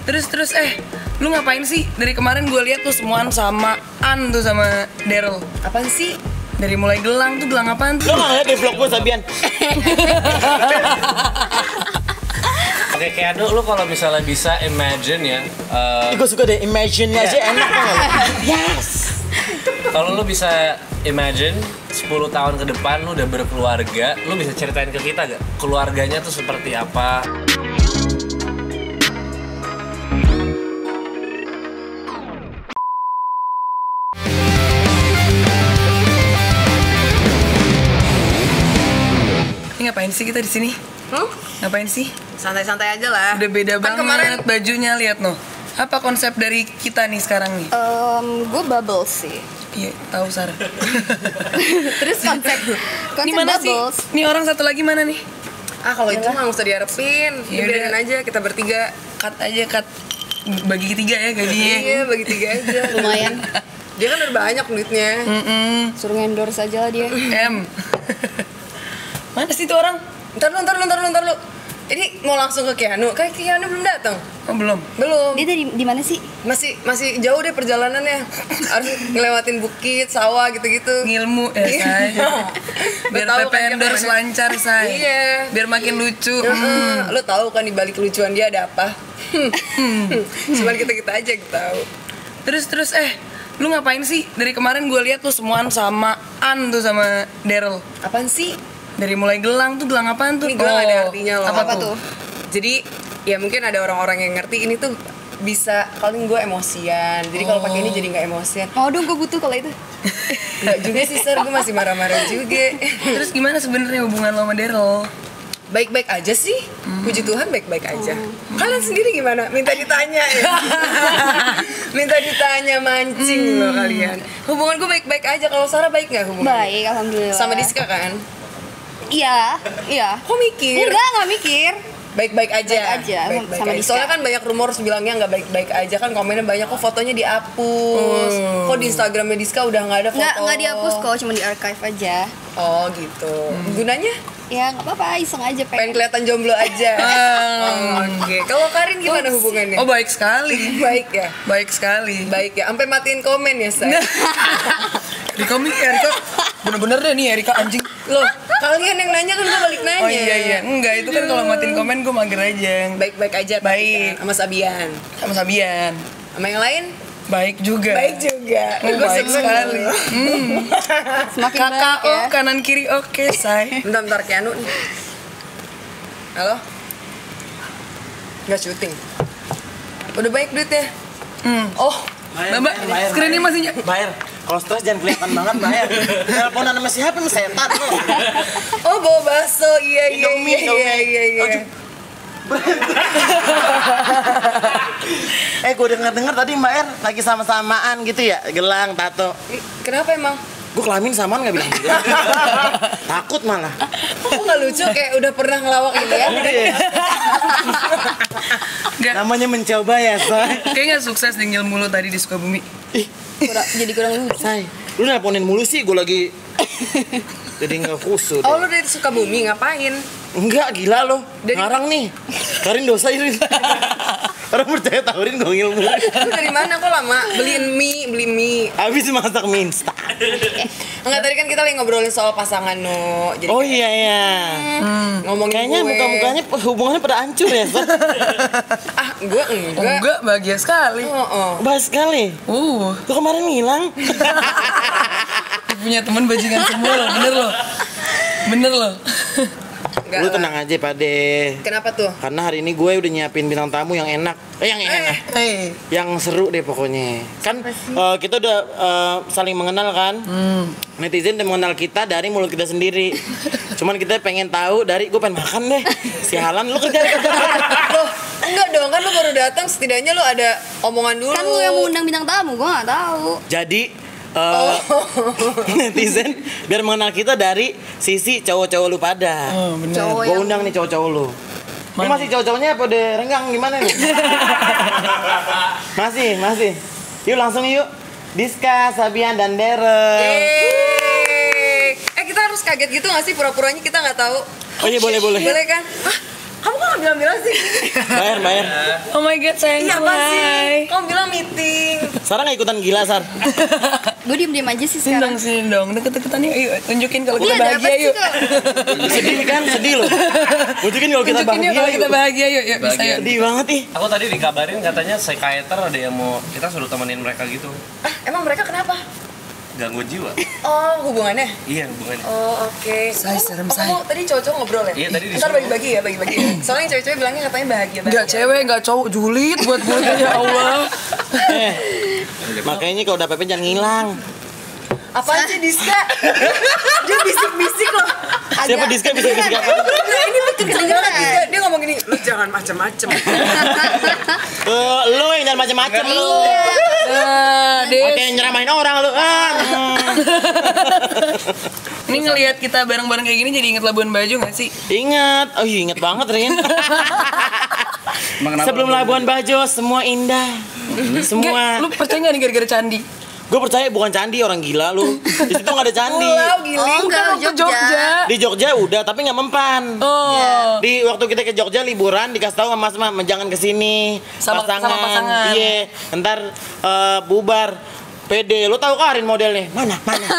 Terus lu ngapain sih? Dari kemarin gue lihat tuh semuaan sama An tuh sama Daryl. Apaan sih? Dari mulai gelang tuh, gelang apaan tuh? Lo nggak lihat di vlog gue Sabian? Oke, kayak lu kalau misalnya bisa imagine ya, Gue suka deh, imagine aja enak banget. Yes. kalau lu bisa imagine 10 tahun ke depan lu udah berkeluarga, lu bisa ceritain ke kita gak? Keluarganya tuh seperti apa? Ini ngapain sih kita di sini? Ngapain sih? Santai-santai aja lah. Udah beda Kan banget kemarin bajunya, lihat noh. Apa konsep dari kita nih sekarang nih? Gue bubble sih. Iya, tahu Sar. Terus konsep Ini mana sih? bubbles. Nih orang satu lagi mana nih? kalau itu mah nggak usah diharapin. Ya Biarin udah. aja kita bertiga. Cut aja, cut. Bagi tiga ya gajinya. Iya, bagi tiga aja. Lumayan. Dia kan udah banyak duitnya. Suruh endorse aja lah dia. M. Mana sih tuh orang? Ntar lu. Ini mau langsung ke Keanu. Kayak Keanu belum datang. Oh, belum. Belum. Dia di mana sih? Masih jauh deh perjalanannya. Harus ngelewatin bukit, sawah gitu-gitu. Ngilmu ya, Say. Biar Lu tahu PP kan dia endorse kemana? lancar, Say. Iya. Biar makin lucu. Lo tahu kan di balik kelucuan dia ada apa? Cuman kita aja yang tahu. Terus lu ngapain sih? Dari kemarin gue lihat tuh semuaan sama An tuh sama Daryl. Apaan sih? Dari mulai gelang tuh, gelang apaan tuh? Ini gelang ada artinya loh. Apa, Apa tuh? tuh? Jadi ya mungkin ada orang-orang yang ngerti ini tuh bisa, kalau gue emosian. Jadi kalau pakai ini jadi nggak emosian. Mau dong, gue butuh kalau itu. Nggak juga sih, Sar, gue masih marah-marah juga. Terus gimana sebenarnya hubungan lo sama Daryl? Baik-baik aja sih. Puji Tuhan baik-baik aja. Kalian sendiri gimana? Minta ditanya ya. Minta ditanya, mancing loh kalian. Hubungan gue baik-baik aja. Kalau Sarah baik nggak hubungan? Baik, alhamdulillah. Sama Diska kan? Iya. Kok mikir? Enggak mikir. Baik-baik aja. Baik aja, Baik-baik sama aja. Diska. Soalnya kan banyak rumor bilangnya nggak baik-baik aja, kan komennya banyak, kok fotonya dihapus. Kok di Instagramnya Diska udah nggak ada foto. Nggak dihapus kok, cuma di archive aja. Oh gitu. Gunanya? Ya nggak apa-apa, iseng aja Pengen pengen. kelihatan jomblo aja. Oke. Kalau Karin gimana hubungannya? Oh, baik sekali. Baik ya. Baik sekali. Baik ya. Sampai matiin komen ya, saya. Rika Erika bener-bener deh nih Erika anjing. Loh, kalian yang nanya kan gue balik nanya. Oh iya. Enggak, itu kan kalau matiin komen gue mager aja. Baik-baik aja. tapi Baik. kan, sama Sabian. Sama Sabian. Sama yang lain? Baik juga. Baik juga. Oh, Gua baik seneng. sekali. Semakin baik KKO ya. kanan kiri oke, Say. Bentar Keanu nih. Halo? Nggak syuting. Udah baik duitnya? Oh, Mbak, screennya masih Bayar. Kalau stres jangan kelihatan banget bayar. Teleponan sama siapa nih, setan lo. Oh, bawa bakso. Iya. Indomie. Gue denger tadi Mbak Er lagi sama-samaan gitu ya, gelang, tato. Kenapa emang? Gue kelamin samaan nggak bilang gitu. Takut malah. Kok nggak lucu, kayak udah pernah ngelawak gitu ya? Enggak. Namanya mencoba ya, Say. Kayaknya sukses nih ngilmu lo tadi di Sukabumi. Jadi kurang lucu. Say, lu nelponin mulu sih, gue lagi jadi nggak khusus. Oh, lu dari Sukabumi ngapain? Enggak, gila lo. Dari- Ngarang nih. Karin dosa ini. Orang percaya tawarin gue ngilmu. Lu dari mana kok lama? Beli mie. Habis masak mie instan. Enggak, tadi kan kita lagi ngobrolin soal pasangan no. Jadi Oh iya ya. ngomongin Kayaknya gue. muka-mukanya hubungannya pada hancur ya, Sat. Gue enggak. Enggak, bahagia sekali. Oh. Bahas sekali. Lu kemarin ngilang. Punya teman bajingan semua loh, bener loh. Enggak Lu lah. tenang aja, Pade. Kenapa tuh? Karena hari ini gue udah nyiapin bintang tamu yang enak. Yang enak. Yang seru deh pokoknya. Kan kita udah saling mengenal kan. Netizen udah mengenal kita dari mulut kita sendiri. Cuman kita pengen tahu dari, gue pengen makan deh. Sialan lu kerja. Loh, enggak dong, kan lu baru datang, setidaknya lu ada omongan dulu. Kan lu yang mengundang bintang tamu, gue nggak tahu. Jadi netizen biar mengenal kita dari sisi cowok-cowok lu pada. Oh, bener. Cowok Gue yang undang nih cowok-cowok lu. Ini Mana? masih cowok-cowoknya apa udah renggang gimana nih? masih. Yuk langsung yuk. Diska, Sabian, dan Daryl. Yeay. Kita harus kaget gitu gak sih, pura-puranya kita nggak tahu? Oh iya boleh. Boleh kan? Kamu kok nggak bilang sih? Bayar. Oh my god, sayang. Iya apa sih? Hai. Kamu bilang meeting. Sarah nggak ikutan gila, Sar. Gue diem aja sih sekarang. Sini dong, deket-deketan yuk. Yuk, tunjukin kalau kita Iya, ada apa bahagia sih, yuk. Kak? Sedih kan? Sedih loh. Tunjukin kalau kita Tunjukin yuk bahagia kalau kita yuk. bahagia yuk. Yuk, bisa yuk. Sedih banget ih. Aku tadi dikabarin katanya psikiater ada yang mau kita suruh temenin mereka gitu. Emang mereka kenapa? Gangguan jiwa. Oh, hubungannya? Iya hubungannya. Oh, oke. Say, serem, Oh, say. kamu tadi cowok-cowok ngobrol ya? Iya, tadi Ntar disuruh. bagi-bagi ya, bagi-bagi. Soalnya yang cewek-cewek bilangnya katanya bahagia. Enggak cewek, enggak cowok, julid buat ya Allah. Makanya kalau udah Pepe jangan ngilang. Apaan sih Diska? Dia bisik-bisik loh. Siapa Diska bisa bisik apa? Nah, ini kenceng banget Diska. Dia ngomong gini, lu jangan macem-macem. Lo yang jangan macam-macam lo. Nah, Oke, Des. nyeramain orang lo. Ini ngelihat kita bareng-bareng kayak gini jadi inget Labuan Bajo gak sih? Ingat, oh iya inget banget Rin. Sebelum Labuan Bajo semua indah. Semua. Lu percaya gak nih gara-gara candi? Gue percaya bukan candi, orang gila lu. Di situ nggak ada candi. Pulau Oh Giling. enggak, Ke Jogja. Di Jogja udah, tapi nggak mempan. Oh. Di waktu kita ke Jogja liburan dikasih tahu sama Mas jangan kesini Sama pasangan. Iya, ntar bubar. PD, lu tahu Karin modelnya? Mana?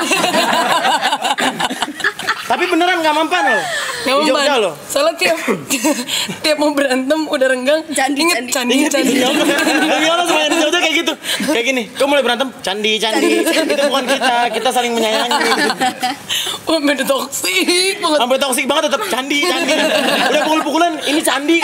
Tapi beneran nggak mempan loh. Nggak Di Jogja mempan. loh. Soalnya tiap mau berantem udah renggang. Candi, Ingat candi. candi. Demi Allah semua yang di Jogja kayak gitu. Kayak gini, kau mulai berantem, candi. Itu bukan kita saling menyayangi. Oh, beda toksik banget. Sampai toksik banget tetap candi. Udah pukul-pukulan, ini candi.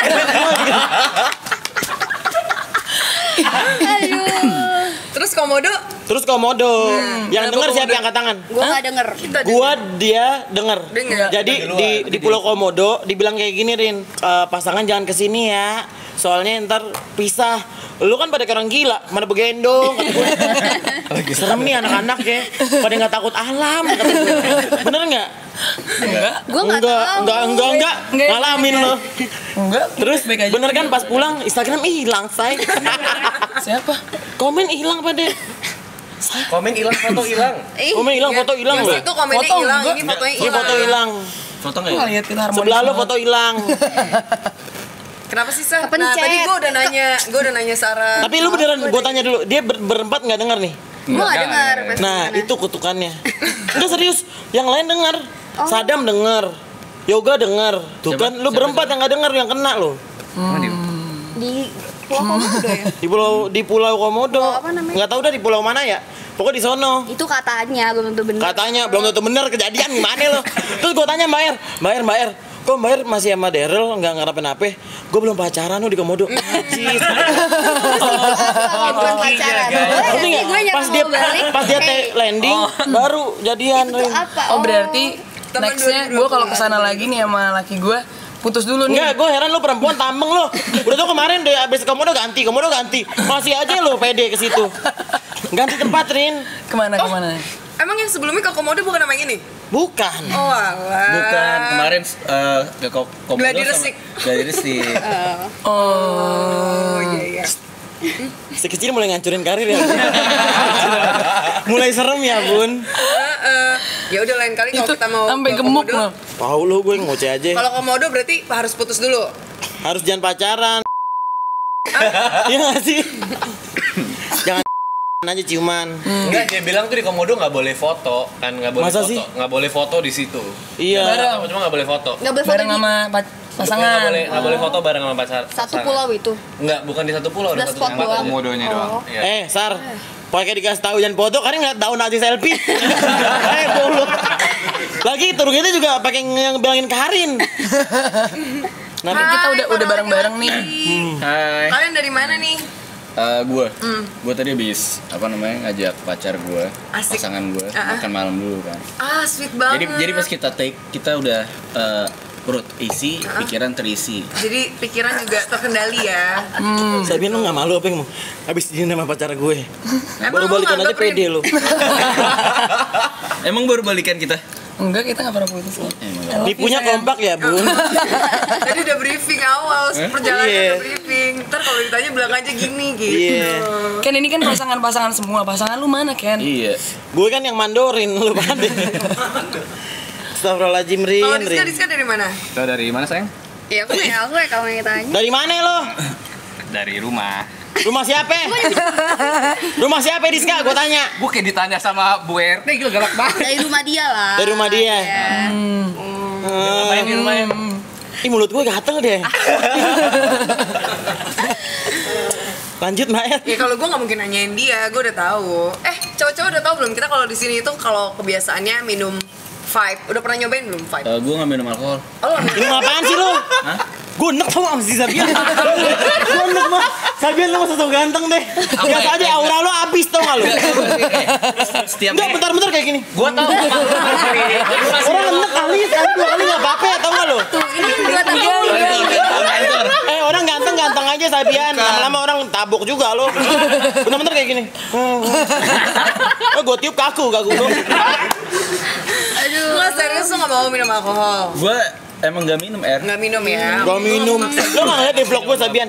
Terus Komodo? Terus komodo. Yang denger siapa yang angkat tangan? Gue gak denger. Gua dia denger. Dengar. Jadi di Pulau Komodo dibilang kayak gini Rin, pasangan jangan kesini ya. Soalnya ntar pisah. Lu kan pada orang gila, mana begendong kata gue. Serem nih anak-anak ya. Pada nggak takut alam kata gue. Bener nggak? Enggak. Gue gak tahu. Enggak. Ngalamin lo. Enggak. Terus baik aja. bener kan pas pulang Instagram hilang, say. Siapa? Komen hilang pada. Komen hilang, foto hilang. Komen hilang, foto hilang Yang loh. situ komennya Foto hilang, enggak. ini fotonya Ini hilang. foto hilang. Foto Gue nggak lihat kita harmonis. Sebelah lo banget. foto hilang. Kenapa sih, Sa? Nah, Kepencet. tadi gue udah nanya Sarah. Tapi lu beneran, gue tanya dulu, dia berempat nggak denger nih? Gue gak denger. Nah, itu kutukannya. Enggak serius, yang lain denger. Sadam denger. Yoga denger. Tuh kan, lu berempat yang nggak denger, yang kena lo. Di Pulau Komodo ya? Di Pulau Komodo. Pulau apa namanya? Nggak tahu dah di pulau mana ya. Pokoknya di sono. Itu katanya, belum tentu bener. Katanya belum tentu bener kejadian gimana lo. Terus gue tanya Mbak Er, kok Mbak Er masih sama Daryl nggak ngerape-nape? Gue belum pacaran lo di Komodo. Ajis. Kalau belum pacaran. Ngerti nggak? Gue Pas dia landing baru jadian. Itu Rin. apa? Oh, berarti Temen nextnya 2020 gue kalau kesana lagi nih sama laki gue putus dulu nih. Enggak, gue heran lu perempuan tambeng lu. Udah tuh kemarin deh abis Komodo ganti. Masih aja lu pede ke situ. Ganti tempat, Rin. Kemana? Emang yang sebelumnya ke Komodo bukan nama yang ini? Bukan. Oh alah. Bukan, kemarin ke Komodo Gladi sama Resik. Gladi Resik. Oh iya. Si kecil mulai ngancurin karir ya. Mulai serem ya, Bun. Ya udah lain kali kalau Itu kita mau sampai ke gemuk Komodo. loh. Tahu lu gue ngoceh aja. Kalau Komodo berarti harus putus dulu. Harus jangan pacaran. Iya nggak sih? Jangan aja ciuman. Enggak, dia bilang tuh di Komodo nggak boleh foto, kan nggak boleh Masa foto, sih? nggak boleh foto di situ. Iya. Cuma nggak boleh foto. Gak boleh foto Bareng di sama pasangan. Nggak boleh foto bareng sama pacar. satu pulau itu. Enggak, bukan di satu pulau, Udah ada satu spot tempat doang. aja. Komodonya doang. Iya. Sar. Pakai dikasih tahu jangan foto, karena ngeliat daun aja selfie. Goblok. Lagi turun kita juga pakai yang bilangin Karin. Tapi kita udah bareng-bareng nih. Hai. Kalian dari mana nih? Gue tadi habis ngajak pacar gue, Asik. pasangan gue makan malam dulu kan. Ah, sweet banget. Jadi pas kita take kita udah perut isi, pikiran terisi. Jadi pikiran juga terkendali ya. Saya bilang lu nggak malu apa yang mau habis ini sama pacar gue. Emang Baru lu balikan aja nganggep pede lu. Emang baru balikan kita? Enggak, kita nggak pernah putus loh. Nipunya kompak ya, Bun. Tadi udah briefing awal, perjalanan Iya. udah briefing. Ntar kalau ditanya bilang aja gini gitu. Iya. Ken, ini kan pasangan-pasangan semua. Pasangan lu mana, Ken? Iya. Gue kan yang mandorin lu pade. Astagfirullahaladzim, Kalau Rin. Diska dari mana? Kita dari mana sayang? Ya aku ya kamu yang tanya. Dari mana lo? Dari rumah. Rumah siapa? Rumah siapa Rizka? Gue tanya. Gue kayak ditanya sama Bu RT, gila galak banget. Dari rumah dia lah. Dari rumah dia. Ya. Ngapain di rumahnya? Ih mulut gue gatel deh. Lanjut Mayat. Ya kalau gue nggak mungkin nanyain dia, gue udah tahu. Cowok-cowok udah tahu belum? Kita kalau di sini itu kalau kebiasaannya minum Vibe. Udah pernah nyobain belum Vibe? Gue nggak minum alkohol. Oh, Minum apaan sih lo? Hah? Gue enek tau sama si Sabian. Gue enek mah. Sabian lo masa so ganteng deh. Biasa aja aura lo abis tau gak lo? Setiap Enggak bentar-bentar kayak gini. gue tau. Orang enek kali, sekali dua kali gak apa-apa ya tau gak lo? Ini dua tahun. Orang ganteng-ganteng aja Sabian. Lama-lama orang tabok juga lo. Bentar-bentar kayak gini. Gue tiup kaku lo. Aduh. nggak serius lo nggak mau minum alkohol? Gue emang gak minum air. Nggak minum ya? Gak minum. Lo gak ngeliat di vlog gue Sabian?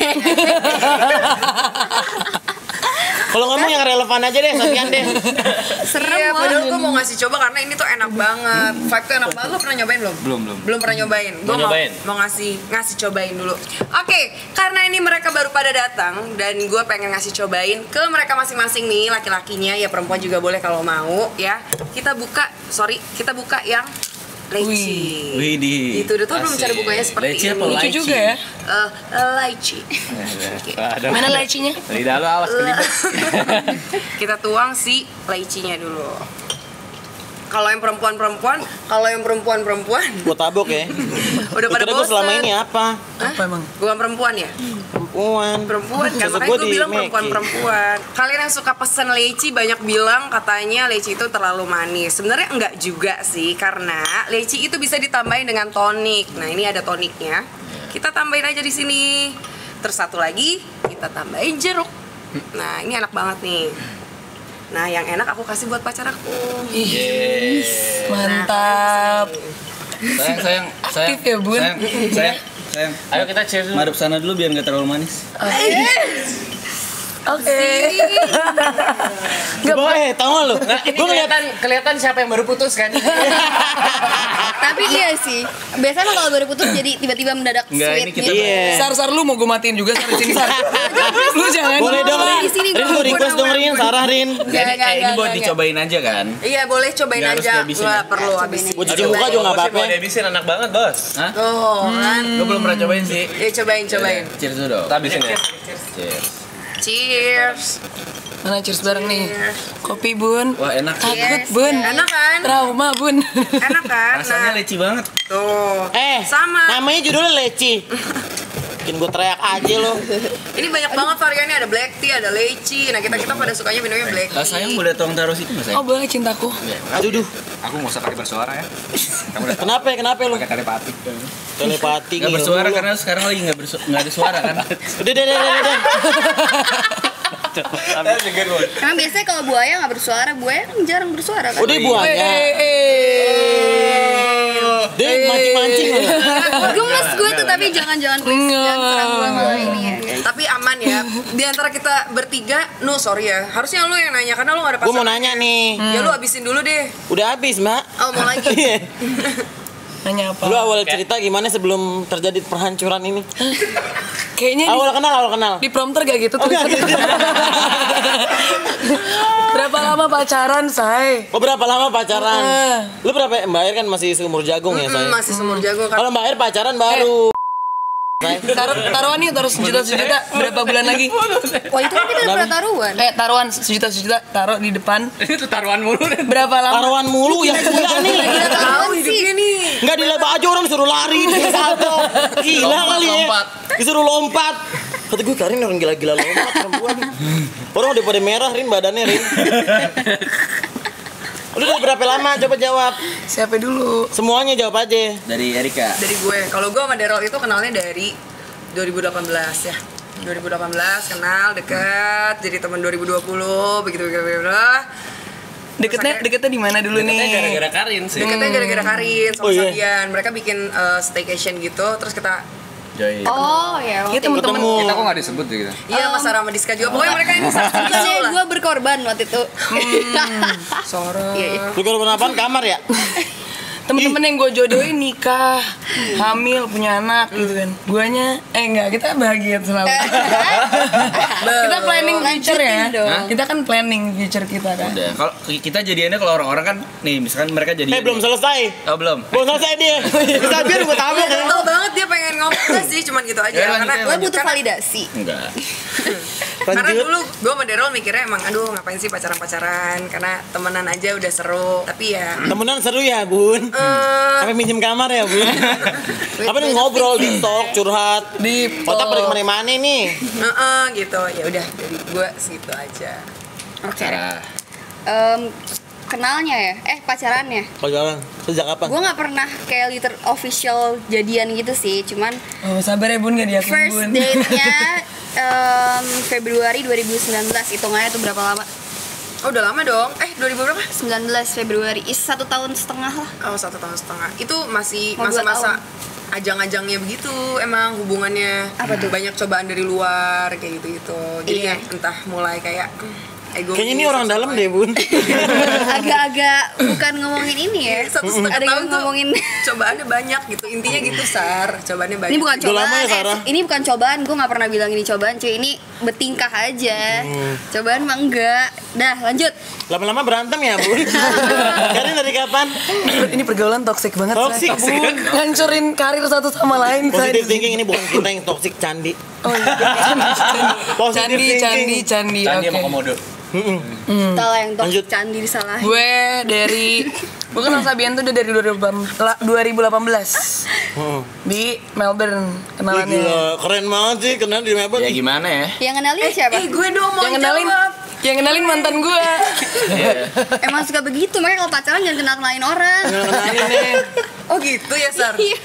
Kalau ngomong yang relevan aja deh Sabian deh. Serem Iya, banget. padahal gue mau ngasih coba karena ini tuh enak banget. Vibe tuh enak banget. Lo pernah nyobain belum? Belum. Belum pernah nyobain. Gue Mau nyobain? mau ngasih cobain dulu. Oke, karena ini mereka baru pada datang dan gue pengen ngasih cobain ke mereka masing-masing nih, laki-lakinya ya, perempuan juga boleh kalau mau ya. Kita buka yang leci. Widih. Itu udah tau belum Asik. cara bukanya seperti Leci apa ini. lychee? Lucu juga ya. Lychee. Mana lecinya? Lidah lo awas kelibet. Kita tuang si lychee-nya dulu. Kalau yang perempuan-perempuan, Gue tabok ya. udah pada Kira gue bosen. selama ini apa? Apa emang? Bukan perempuan ya? Perempuan kan, Maksud makanya gua gue di bilang Meki. perempuan-perempuan. Kalian yang suka pesen leci banyak bilang katanya leci itu terlalu manis. Sebenarnya enggak juga sih, karena leci itu bisa ditambahin dengan tonik. Nah ini ada toniknya. Kita tambahin aja di sini. Terus satu lagi kita tambahin jeruk. Nah ini enak banget nih. Nah yang enak aku kasih buat pacar aku. Ih, mantap. Sayang. Aktif ya, Bun. Sayang. Ayo kita cheers dulu. Madep sana dulu biar nggak terlalu manis. Oke. Gue tau gak lo? Nah, ini Gue ngeliat kelihatan siapa yang baru putus kan? Tapi iya sih. Biasanya kalau baru putus jadi tiba-tiba mendadak Enggak, sweet ini kita- gitu. Iya. Sar mau gue matiin juga Sar di sini Sar. Lu jangan. Boleh dong Rin. Di sini Rin gua gue request dong Rin. Sarah Rin. Ini buat dicobain aja kan? Iya boleh cobain Nggak harus aja. dihabisin Nggak ya? perlu Cobain habisin. Gue cuci muka juga gak apa-apa. Mau dihabisin enak banget bos. Hah? Oh kan. Gue belum pernah cobain sih. Ya cobain. Cheers dulu dong. Kita habisin ya. Cheers. Cheers. Mana cheers bareng nih. Kopi Bun. Wah enak. Takut Yes. Bun. Enak kan? Trauma Bun. Enak kan? Rasanya Nah, leci banget. tuh. Sama. Namanya judulnya leci. Bikin gue teriak aja lo. Ini banyak banget variannya, ada black tea, ada leci. Nah, kita pada sukanya minumnya black tea. Sayang boleh tolong taruh situ nggak sayang? Oh boleh cintaku. Aduh duh. Aku mau pakai bersuara ya. Kamu udah Kenapa lo? telepati. Telepati Nggak bersuara karena sekarang lagi nggak ada suara kan? Udah. Karena biasanya kalau buaya nggak bersuara, buaya kan jarang bersuara kan. Udah buahnya. Deh mancing-mancing lo. Gemes gue tuh, tapi jangan please, jangan serang gue malam ini ya guys. Tapi aman ya. Di antara kita bertiga, sorry ya. Harusnya lu yang nanya karena lu gak ada Gue pasangan. mau nanya nih. Ya lu habisin dulu deh. Udah habis Mbak. Oh, mau lagi. Iya. Nanya apa? Lu awal cerita gimana sebelum terjadi perhancuran ini? Kayaknya Awal kenal. di prompter gak gitu tuh. Enggak. Berapa lama pacaran, Say? Oh berapa lama pacaran? Ah. Lu berapa? Mbak Air kan masih seumur jagung ya saya. Masih semur jagung kan. Kalau Mbak Air pacaran baru. Taruhan nih, taruh sejuta berapa bulan lagi? Wah itu kan kita udah pernah taruhan. Taruhan sejuta taruh di depan. Itu taruhan mulu. Berapa lama? Taruhan mulu yang gila nih. Kita taruhan sih. Enggak dileba aja orang disuruh lari di salto. Gila kali ya. Lompat. Disuruh lompat. Kata gue Karin orang gila-gila lompat perempuan. Orang udah pada merah Rin badannya Rin. Udah berapa lama? Coba jawab. Siapa dulu? Semuanya jawab aja. Dari Erika. Dari gue. Kalau gue sama Daryl itu kenalnya dari 2018 ya. 2018 kenal, dekat, jadi teman 2020, begitu. Deketnya di mana dulu Deketnya nih? gara-gara Karin sih. Deketnya gara-gara Karin sama Oh, iya. Sabian. Mereka bikin staycation gitu, terus kita Joy. Oh ya. Kita temen-temen. Ketemu. Kita kok nggak disebut gitu? iya sama Sarah sama Diska juga. Pokoknya mereka ini salah Bukannya lah. gue berkorban waktu itu. Sarah. Iya. Lu korban apaan? Kamar ya? temen-temen yang gue jodohin nikah, hamil, punya anak gitu kan. Guanya enggak, kita bahagia selalu. Kita planning future ya. Kita kan planning future kita kan. Udah, kalau kita jadiannya kalau orang-orang kan nih misalkan mereka jadi belum selesai. Oh, belum. Belum selesai dia. Kita biar gue tabok ya. Tahu banget dia pengen ngomong sih, cuman gitu aja. Ya, Karena Lo butuh validasi. Enggak. Karena Lanjut. dulu gue sama Daryl mikirnya emang aduh ngapain sih pacaran-pacaran, karena temenan aja udah seru. Tapi ya Temenan seru ya, Bun. Sampai minjem kamar ya, Bun. Apa nih ngobrol di talk, curhat. Di Otak pada kemana-mana nih. gitu. Ya udah dari gue segitu aja. Oke. Cara. Kenalnya ya? Pacarannya? Pacaran sejak kapan? Gue nggak pernah kayak liter official jadian gitu sih, cuman Oh, sabar ya Bun, gak diakui first Bun. date-nya Februari 2019. Hitungannya tuh berapa lama? Oh udah lama dong. 2000 berapa? 19 Februari. 1 tahun setengah lah. Oh 1 tahun setengah. Itu masih Mau 2 masa-masa ajang-ajangnya begitu emang hubungannya. Apa tuh? Banyak cobaan dari luar kayak gitu-gitu. Jadi Iya. entah mulai kayak ego. Kayaknya ini orang dalam deh, Bun. Agak-agak bukan ngomongin ini ya. 1,5 Ada tahun yang tuh ngomongin. cobaannya banyak gitu. Intinya gitu, Sar. Cobaannya banyak. Ini bukan Udah lama cobaan, ya, Sarah? ini bukan cobaan. Gue nggak pernah bilang ini cobaan, cuy. Ini bertingkah aja. Cobaan mah enggak. Dah, lanjut. Lama-lama berantem ya, Bun. Kalian dari kapan? Ini pergaulan toksik banget. Toxic, Say. Bun. Ngancurin karir satu sama lain. Positive Say. thinking ini bukan kita yang toxic, candi. Oh iya. Positive Candi. thinking. Tadi Oke. sama komodo. Salah yang Lanjut. toksik candi disalahin. Gue gue kenal Sabian tuh udah dari 2018 di Melbourne Wih, kenalannya. gila, keren banget sih kenal di Melbourne. Ya gimana ya? Yang kenalin siapa? gue dong mau Yang kenalin mantan gue. Emang suka begitu, makanya kalau pacaran jangan kenalin orang. Kenalin nih. Oh gitu ya, Sar. Iya.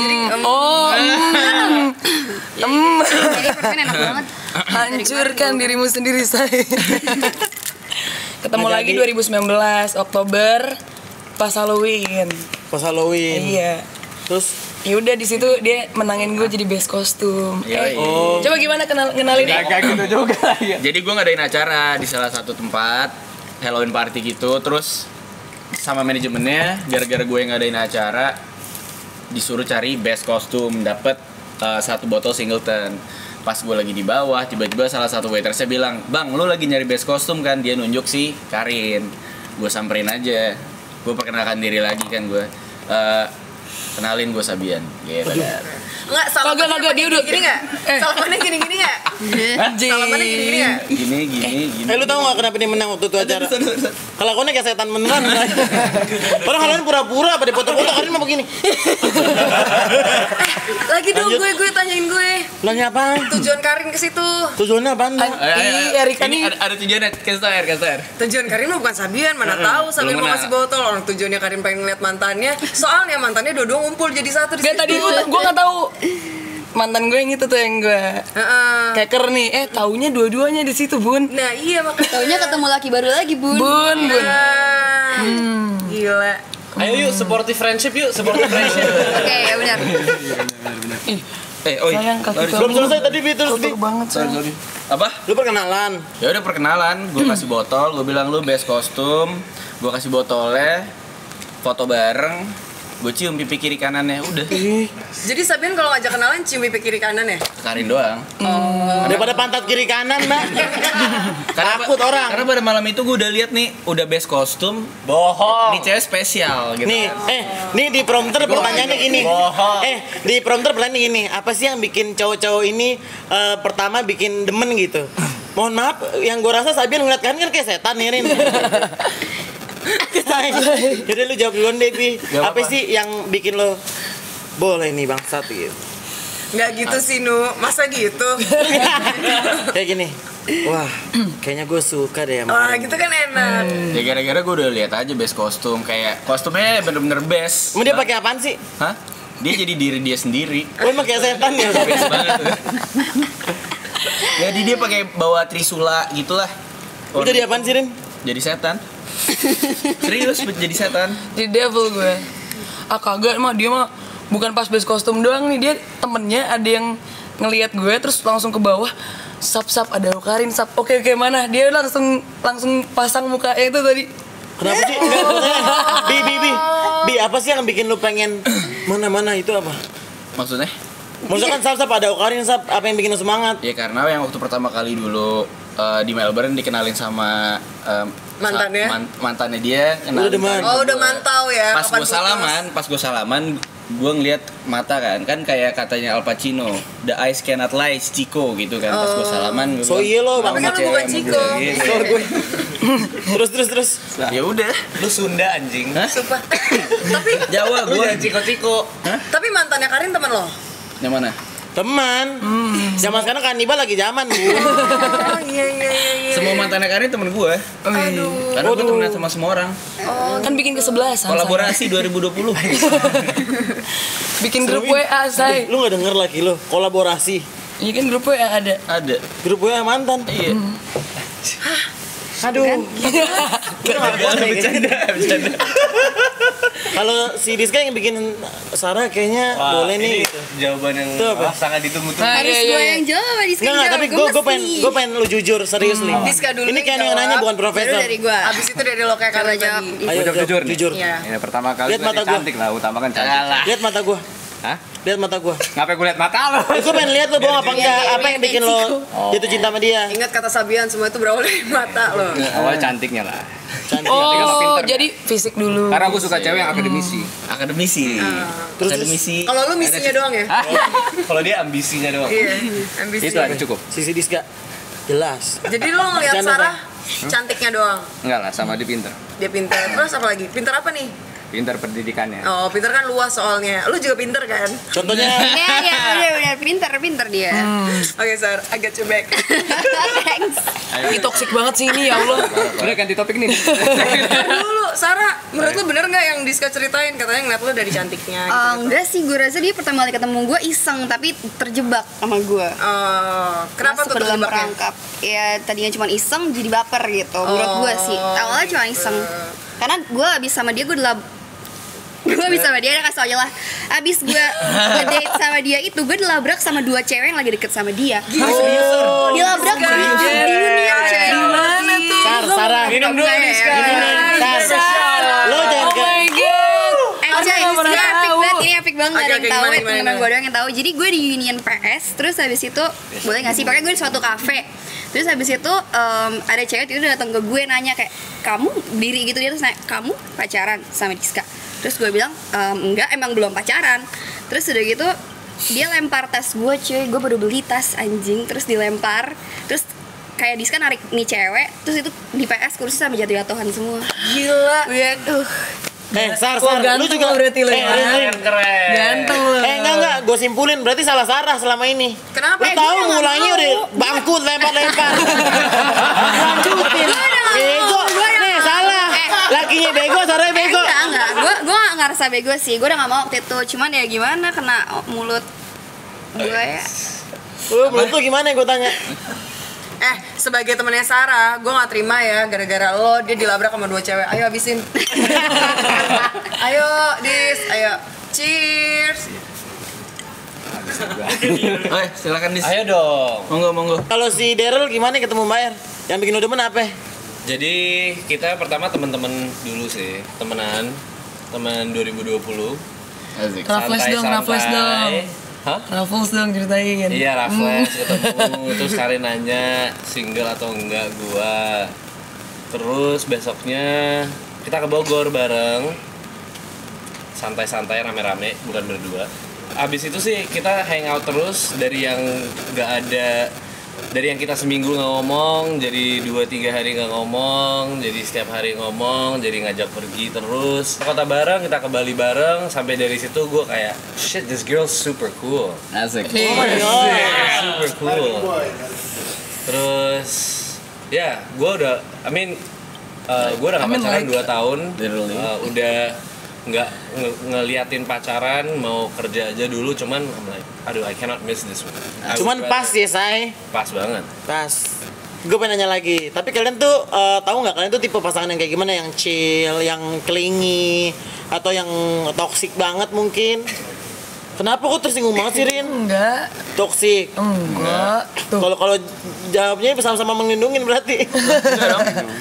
Jadi permen enak banget. Hancurkan dirimu sendiri saya. Ketemu Nggak lagi jadi. 2019 Oktober pas Halloween. Pas Halloween. Iya. Terus Ya udah di situ dia menangin gue jadi best kostum. Iya, iya. Coba gimana kenalin gitu juga ya. Jadi gue ngadain acara di salah satu tempat Halloween party gitu, terus sama manajemennya gara-gara gue yang ngadain acara disuruh cari best kostum, dapet 1 botol Singleton. Pas gue lagi di bawah, tiba-tiba salah satu waitersnya bilang, "Bang, lu lagi nyari best kostum kan?" Dia nunjuk si Karin. Gue samperin aja. Gue perkenalkan diri lagi kan gue. Kenalin gue Sabian. Gitu. Enggak, salamannya Kagak, dia udah- gini enggak? Salamannya gini-gini enggak? Salamannya gini-gini enggak? Gini. lu tahu nggak kenapa dia menang waktu itu acara? Kelakuannya kayak setan beneran. Orang kalian pura-pura pada foto-foto kalian mau begini. Lagi dong Lanjut. gue tanyain gue. Bilangnya apa? Tujuan Karin ke situ. Tujuannya apaan? Bang? Erika ini nih. ada tujuannya, kasih tau. Tujuan Karin mah bukan Sabian, mana tahu Sabian belum mau kena. ngasih botol. Orang tujuannya Karin pengen ngeliat mantannya. Soalnya mantannya dua-dua ngumpul jadi satu di Gak situ. tadi gue nggak tahu mantan gue yang itu tuh yang gue Heeh. keker nih. Taunya dua-duanya di situ Bun. Nah iya makanya. Taunya ketemu laki baru lagi, Bun. Bun. Gila. Ayo yuk, supportive friendship yuk, supportive friendship. Oke, ya benar. Sayang kaki Belum selesai tadi Beatles kotor nih. banget. Sorry. Apa? Lu perkenalan. Ya udah perkenalan, gue kasih botol, gue bilang lu best kostum, gue kasih botolnya, foto bareng, gue cium pipi kiri kanannya, udah. Jadi Sabian kalau ngajak kenalan cium pipi kiri kanan ya? Karin doang. Daripada pantat kiri kanan, Mbak. Takut orang. Karena pada malam itu gue udah lihat nih, udah best kostum, Bohong. ini cewek spesial gitu. Nih, nih di prompter pertanyaannya gini. Di prompter pertanyaannya gini. Apa sih yang bikin cowok-cowok ini pertama bikin demen gitu? Mohon maaf, yang gue rasa Sabian ngeliat kan kayak setan nih, Rin. Jadi lu jawab duluan deh, Bi. Apa sih yang bikin lo boleh nih bangsat gitu? Nggak gitu sih, Nu. Masa gitu? Kayak gini. Wah, kayaknya gue suka deh sama Wah, Karin. gitu kan enak. Ya gara-gara gue udah lihat aja best kostum, kayak kostumnya bener-bener best. Emang dia pakai apaan sih? Hah? Dia jadi diri dia sendiri. Oh, emang kayak setan ya? Best banget. Jadi dia pakai bawa trisula gitulah. Lu jadi apaan sih, Rin? Jadi setan. Serius jadi setan. Di devil gue. Kagak mah dia mah bukan pas best kostum doang nih, dia temennya ada yang ngelihat gue terus langsung ke bawah. Sap ada Karin sap. Oke mana? Dia langsung pasang muka itu tadi. Kenapa sih? Enggak, maksudnya, Bi, apa sih yang bikin lu pengen mana-mana itu apa? Maksudnya? Maksudnya kan Sap ada Okarin, Sap, apa yang bikin lu semangat? Ya karena yang waktu pertama kali dulu di Melbourne dikenalin sama Mantannya? Mantannya dia. Udah demen. Udah mantau ya. Pas gue salaman, gue ngeliat mata kan kayak katanya Al Pacino, the eyes cannot lie, Chico gitu kan. Pas gue salaman, gue So iya lo, Tapi kan lu bukan Chico. Terus. Ya udah. Lu Sunda anjing. Hah? Sumpah. Tapi Jawa Lu gue. jangan ciko-ciko. tapi mantannya Karin teman lo. Yang mana? Teman. Zaman sekarang kanibal lagi zaman, Bu. Oh iya. Semua mantannya Karin temen gue. Aduh. Karena gue temenan sama semua orang. Kan bikin kesebelasan. Kolaborasi 2020. Bikin grup WA, say. Lu gak denger lagi lo, kolaborasi. Iya kan grup WA ada. Ada. Grup gue mantan. Iya. Aduh. Bercanda. Kalau si Diska yang bikin Sarah kayaknya boleh nih. Ini jawaban yang Itu apa? sangat ditunggu-tunggu. Harus gue yang jawab, Diska yang Enggak, jawab. tapi gue pengen lu jujur serius nih. Diska dulu Ini kayak yang jawab. nanya bukan Baru profesor. dari gue. Abis itu dari lo kayak Coba Karin jawab. tadi. Ayo Jujur nih. jujur. Iya. Ini pertama kali Lihat gue mata gua. cantik lah, utamakan cantik. Lihat mata gue. Hah? Lihat mata gue. Ngapain gue liat mata lo? Gue pengen lihat lo bohong apa enggak. Apa yang bikin lo jatuh cinta sama dia? Ingat kata Sabian, semua itu berawal dari mata lo. Awal cantiknya lah. Cantik. Oh, jadi fisik dulu. Karena gue suka cewek yang akademisi. Akademisi. Akademisi. Kalau lu misinya doang ya? Kalau dia ambisinya doang. Iya, ambisi. Itu aja cukup. Sisi Diska jelas. Jadi lo ngeliat Bercanda, Sarah cantiknya doang. Enggak lah, sama dia pinter. Dia pintar. Terus apa lagi? Pintar apa nih? Pinter pendidikannya. Oh, pintar kan luas soalnya. Lu juga pintar kan? Contohnya Iya, udah pinter dia. Oke, Sar, I got you back. Thanks. Ini toksik banget sih ini, ya Allah. Udah ganti topik nih. Dulu, Sarah, menurut lu bener nggak yang Diska ceritain? Katanya ngeliat lu dari cantiknya gitu. Enggak sih, gue rasa dia pertama kali ketemu gue iseng, tapi terjebak sama gue. Oh, kenapa Masuk tuh ke dalam terjebaknya? perangkap? Ya tadinya cuma iseng jadi baper gitu. Menurut gue sih. Awalnya cuma iseng. Karena gue abis sama dia gue bisa sama dia, kasih aja lah. Abis gue ngedate sama dia itu, gue dilabrak sama 2 cewek yang lagi deket sama dia. Dilabrak di dunia cewek. Gimana tuh? Sarah. Minum dulu nih sekarang. Sar. Lo jangan Anjay, ini epic banget, ini epic banget, gak ada yang tahu, gimana? temen gue doang yang tahu. Jadi gue di Union PS, terus habis itu boleh nggak sih? Pakai gue di suatu kafe. Terus habis itu ada cewek itu datang ke gue nanya kayak, kamu diri gitu, dia terus nanya, kamu pacaran sama Diska? Terus gue bilang, enggak, emang belum pacaran. Terus udah gitu dia lempar tas gue, cuy, gue baru beli tas anjing, terus dilempar, terus kayak Diska narik nih cewek, terus itu di PS kursi sampai jatuh-jatuhan semua. Gila. Sar, Wah, lu ganteng juga lo berarti lo ya. Keren. Ganteng lo. enggak, gue simpulin berarti salah Sarah selama ini. Kenapa? Lu tahu mulainya udah bangkut lempar-lempar. Lanjutin. Bego. Nih salah. Lakinya bego, Sarahnya bego. Enggak. Gue gak ngerasa bego sih. Gue udah gak mau waktu itu. Cuman ya gimana kena mulut gue ya. Menurut lu gimana gue tanya? Sebagai temennya Sarah, gue gak terima ya gara-gara lo dia dilabrak sama 2 cewek. Ayo habisin. Ayo, Dis, ayo. Cheers. Silakan Dis. Ayo dong. Monggo. Kalau si Daryl gimana ketemu Bayar? Yang bikin lu demen apa? Jadi kita pertama teman-teman dulu sih, teman 2020. Asik. Raffles dong, Raffles dong. Hah? Raffles dong ceritain. Iya, Raffles ketemu, terus Karin nanya single atau enggak gua. Terus besoknya kita ke Bogor bareng. Santai-santai rame-rame, bukan berdua. Abis itu sih kita hangout terus dari yang yang kita seminggu nggak ngomong, jadi 2-3 hari nggak ngomong, jadi setiap hari ngomong, jadi ngajak pergi terus. Ke kota bareng, kita ke Bali bareng, sampai dari situ gue kayak shit, this girl super cool. Asik. Super cool. Terus ya, gue udah, gue udah gak pacaran 2 tahun, udah nggak ngeliatin pacaran, mau kerja aja dulu, cuman I'm like, aduh I cannot miss this one. Cuman pas ya, Say. Pas banget. Pas. Gue pengen nanya lagi. Tapi kalian tuh tahu nggak kalian tuh tipe pasangan yang kayak gimana? Yang chill, yang clingy, atau yang toxic banget mungkin? Kenapa kok tersinggung banget sih, Rin? Enggak. Toxic. Enggak. Tuh. Kalau jawabnya bersama-sama melindungin berarti.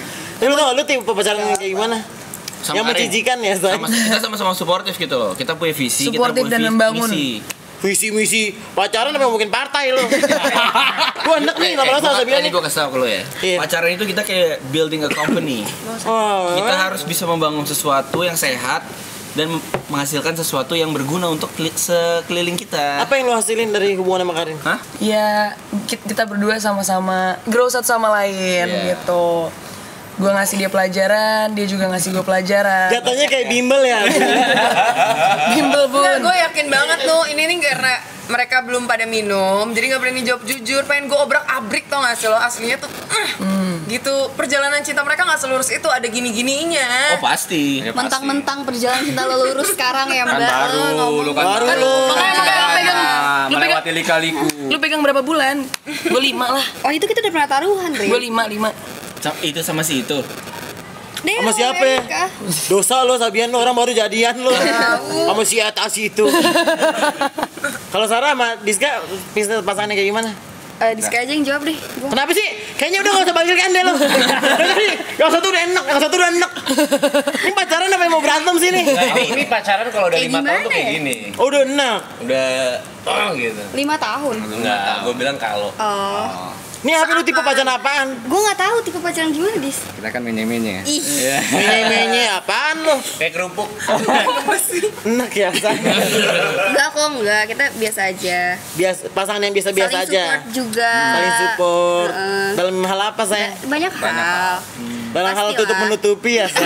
Lu tau gak lu tipe pacaran kayak gimana? Yang menjijikan ya, Say? Kita sama-sama suportif gitu loh. Kita punya visi, Suportif kita dan punya membangun. Visi-misi pacaran apa mungkin partai lo? Gua enak nih, nggak merasa Sabian Ini nih. gue kasih tau ke lo ya. Iya. Pacaran itu kita kayak building a company. Oh, Kita harus bisa membangun sesuatu yang sehat dan menghasilkan sesuatu yang berguna untuk sekeliling kita. apa yang lo hasilin dari hubungan sama Karin? Hah? Ya kita berdua sama-sama grow satu sama lain Iya. gitu. Gue ngasih dia pelajaran, dia juga ngasih gue pelajaran. Jatuhnya kayak bimbel ya. Bimbel Enggak, bun. gue yakin banget tuh ini nih karena mereka belum pada minum, jadi nggak berani jawab jujur. Pengen gue obrak-abrik tau gak sih lo, aslinya tuh gitu. Perjalanan cinta mereka nggak selurus itu, ada gini-gininya. Oh pasti. Ya, pasti. Mentang-mentang perjalanan cinta lo lurus sekarang ya Kan Mbak. baru, Ngomong. lu kan Baru baru. lu. Makanya lu Melewati lika-liku. Lu pegang berapa bulan? Gue 5 lah. Oh itu kita udah pernah taruhan, Ri. Gue 5. Itu sama si itu. Deo, Sama siapa? Erika. Dosa lo Sabian, lo orang baru jadian lo. Sama si atas itu. Kalau Sarah sama Diska pasangannya kayak gimana? Diska aja yang jawab deh. Gua. Kenapa sih? Kayaknya udah gak usah balikan deh lo. Udah sih, yang satu udah enak, yang satu udah enak. Ini pacaran apa yang mau berantem sih nih? Nah, ini pacaran kalau udah Kayak 5 tahun tuh gimana kayak ya? gini. Oh udah enak. Udah gitu. 5 tahun. Enggak, gue bilang kalau. Oh. Ini apa lu tipe pacaran apaan? Gue nggak tahu tipe pacaran gimana, Dis. Kita kan menye-menye. Ih. Menye-menye apaan lo? Kayak kerupuk. Enak ya, Say. Enggak kok, enggak. Kita biasa aja. Pasangan yang biasa-biasa Saling aja. support juga. Saling support. Heeh. Dalam hal apa, Say? Banyak hal. Dalam hal Pastilah. tutup menutupi ya, Say.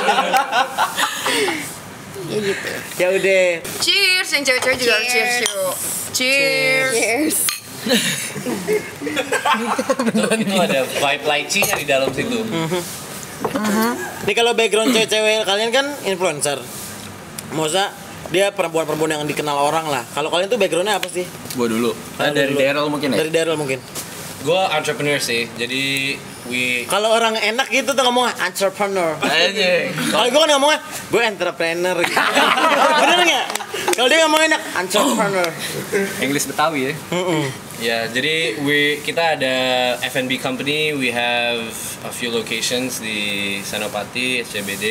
Ya gitu. Ya udah. Cheers, yang cewek-cewek juga harus cheers yuk. Cheers. Cheers. Itu ada vibe lychee-nya di dalam situ. Nih kalau background cewek-cewek kalian kan influencer. Masa dia perempuan-perempuan yang dikenal orang lah. Kalau kalian tuh backgroundnya apa sih? Gua dulu. Dari dulu. Daryl mungkin ya. Dari Daryl mungkin. Gue entrepreneur sih, jadi Kalau orang enak gitu tuh ngomong entrepreneur. Aja. Kalau gue kan ngomongnya gue entrepreneur gitu. Bener nggak? Kalau dia ngomong enak entrepreneur. English Betawi ya. ya jadi kita ada F&B company, we have a few locations di Senopati, SCBD,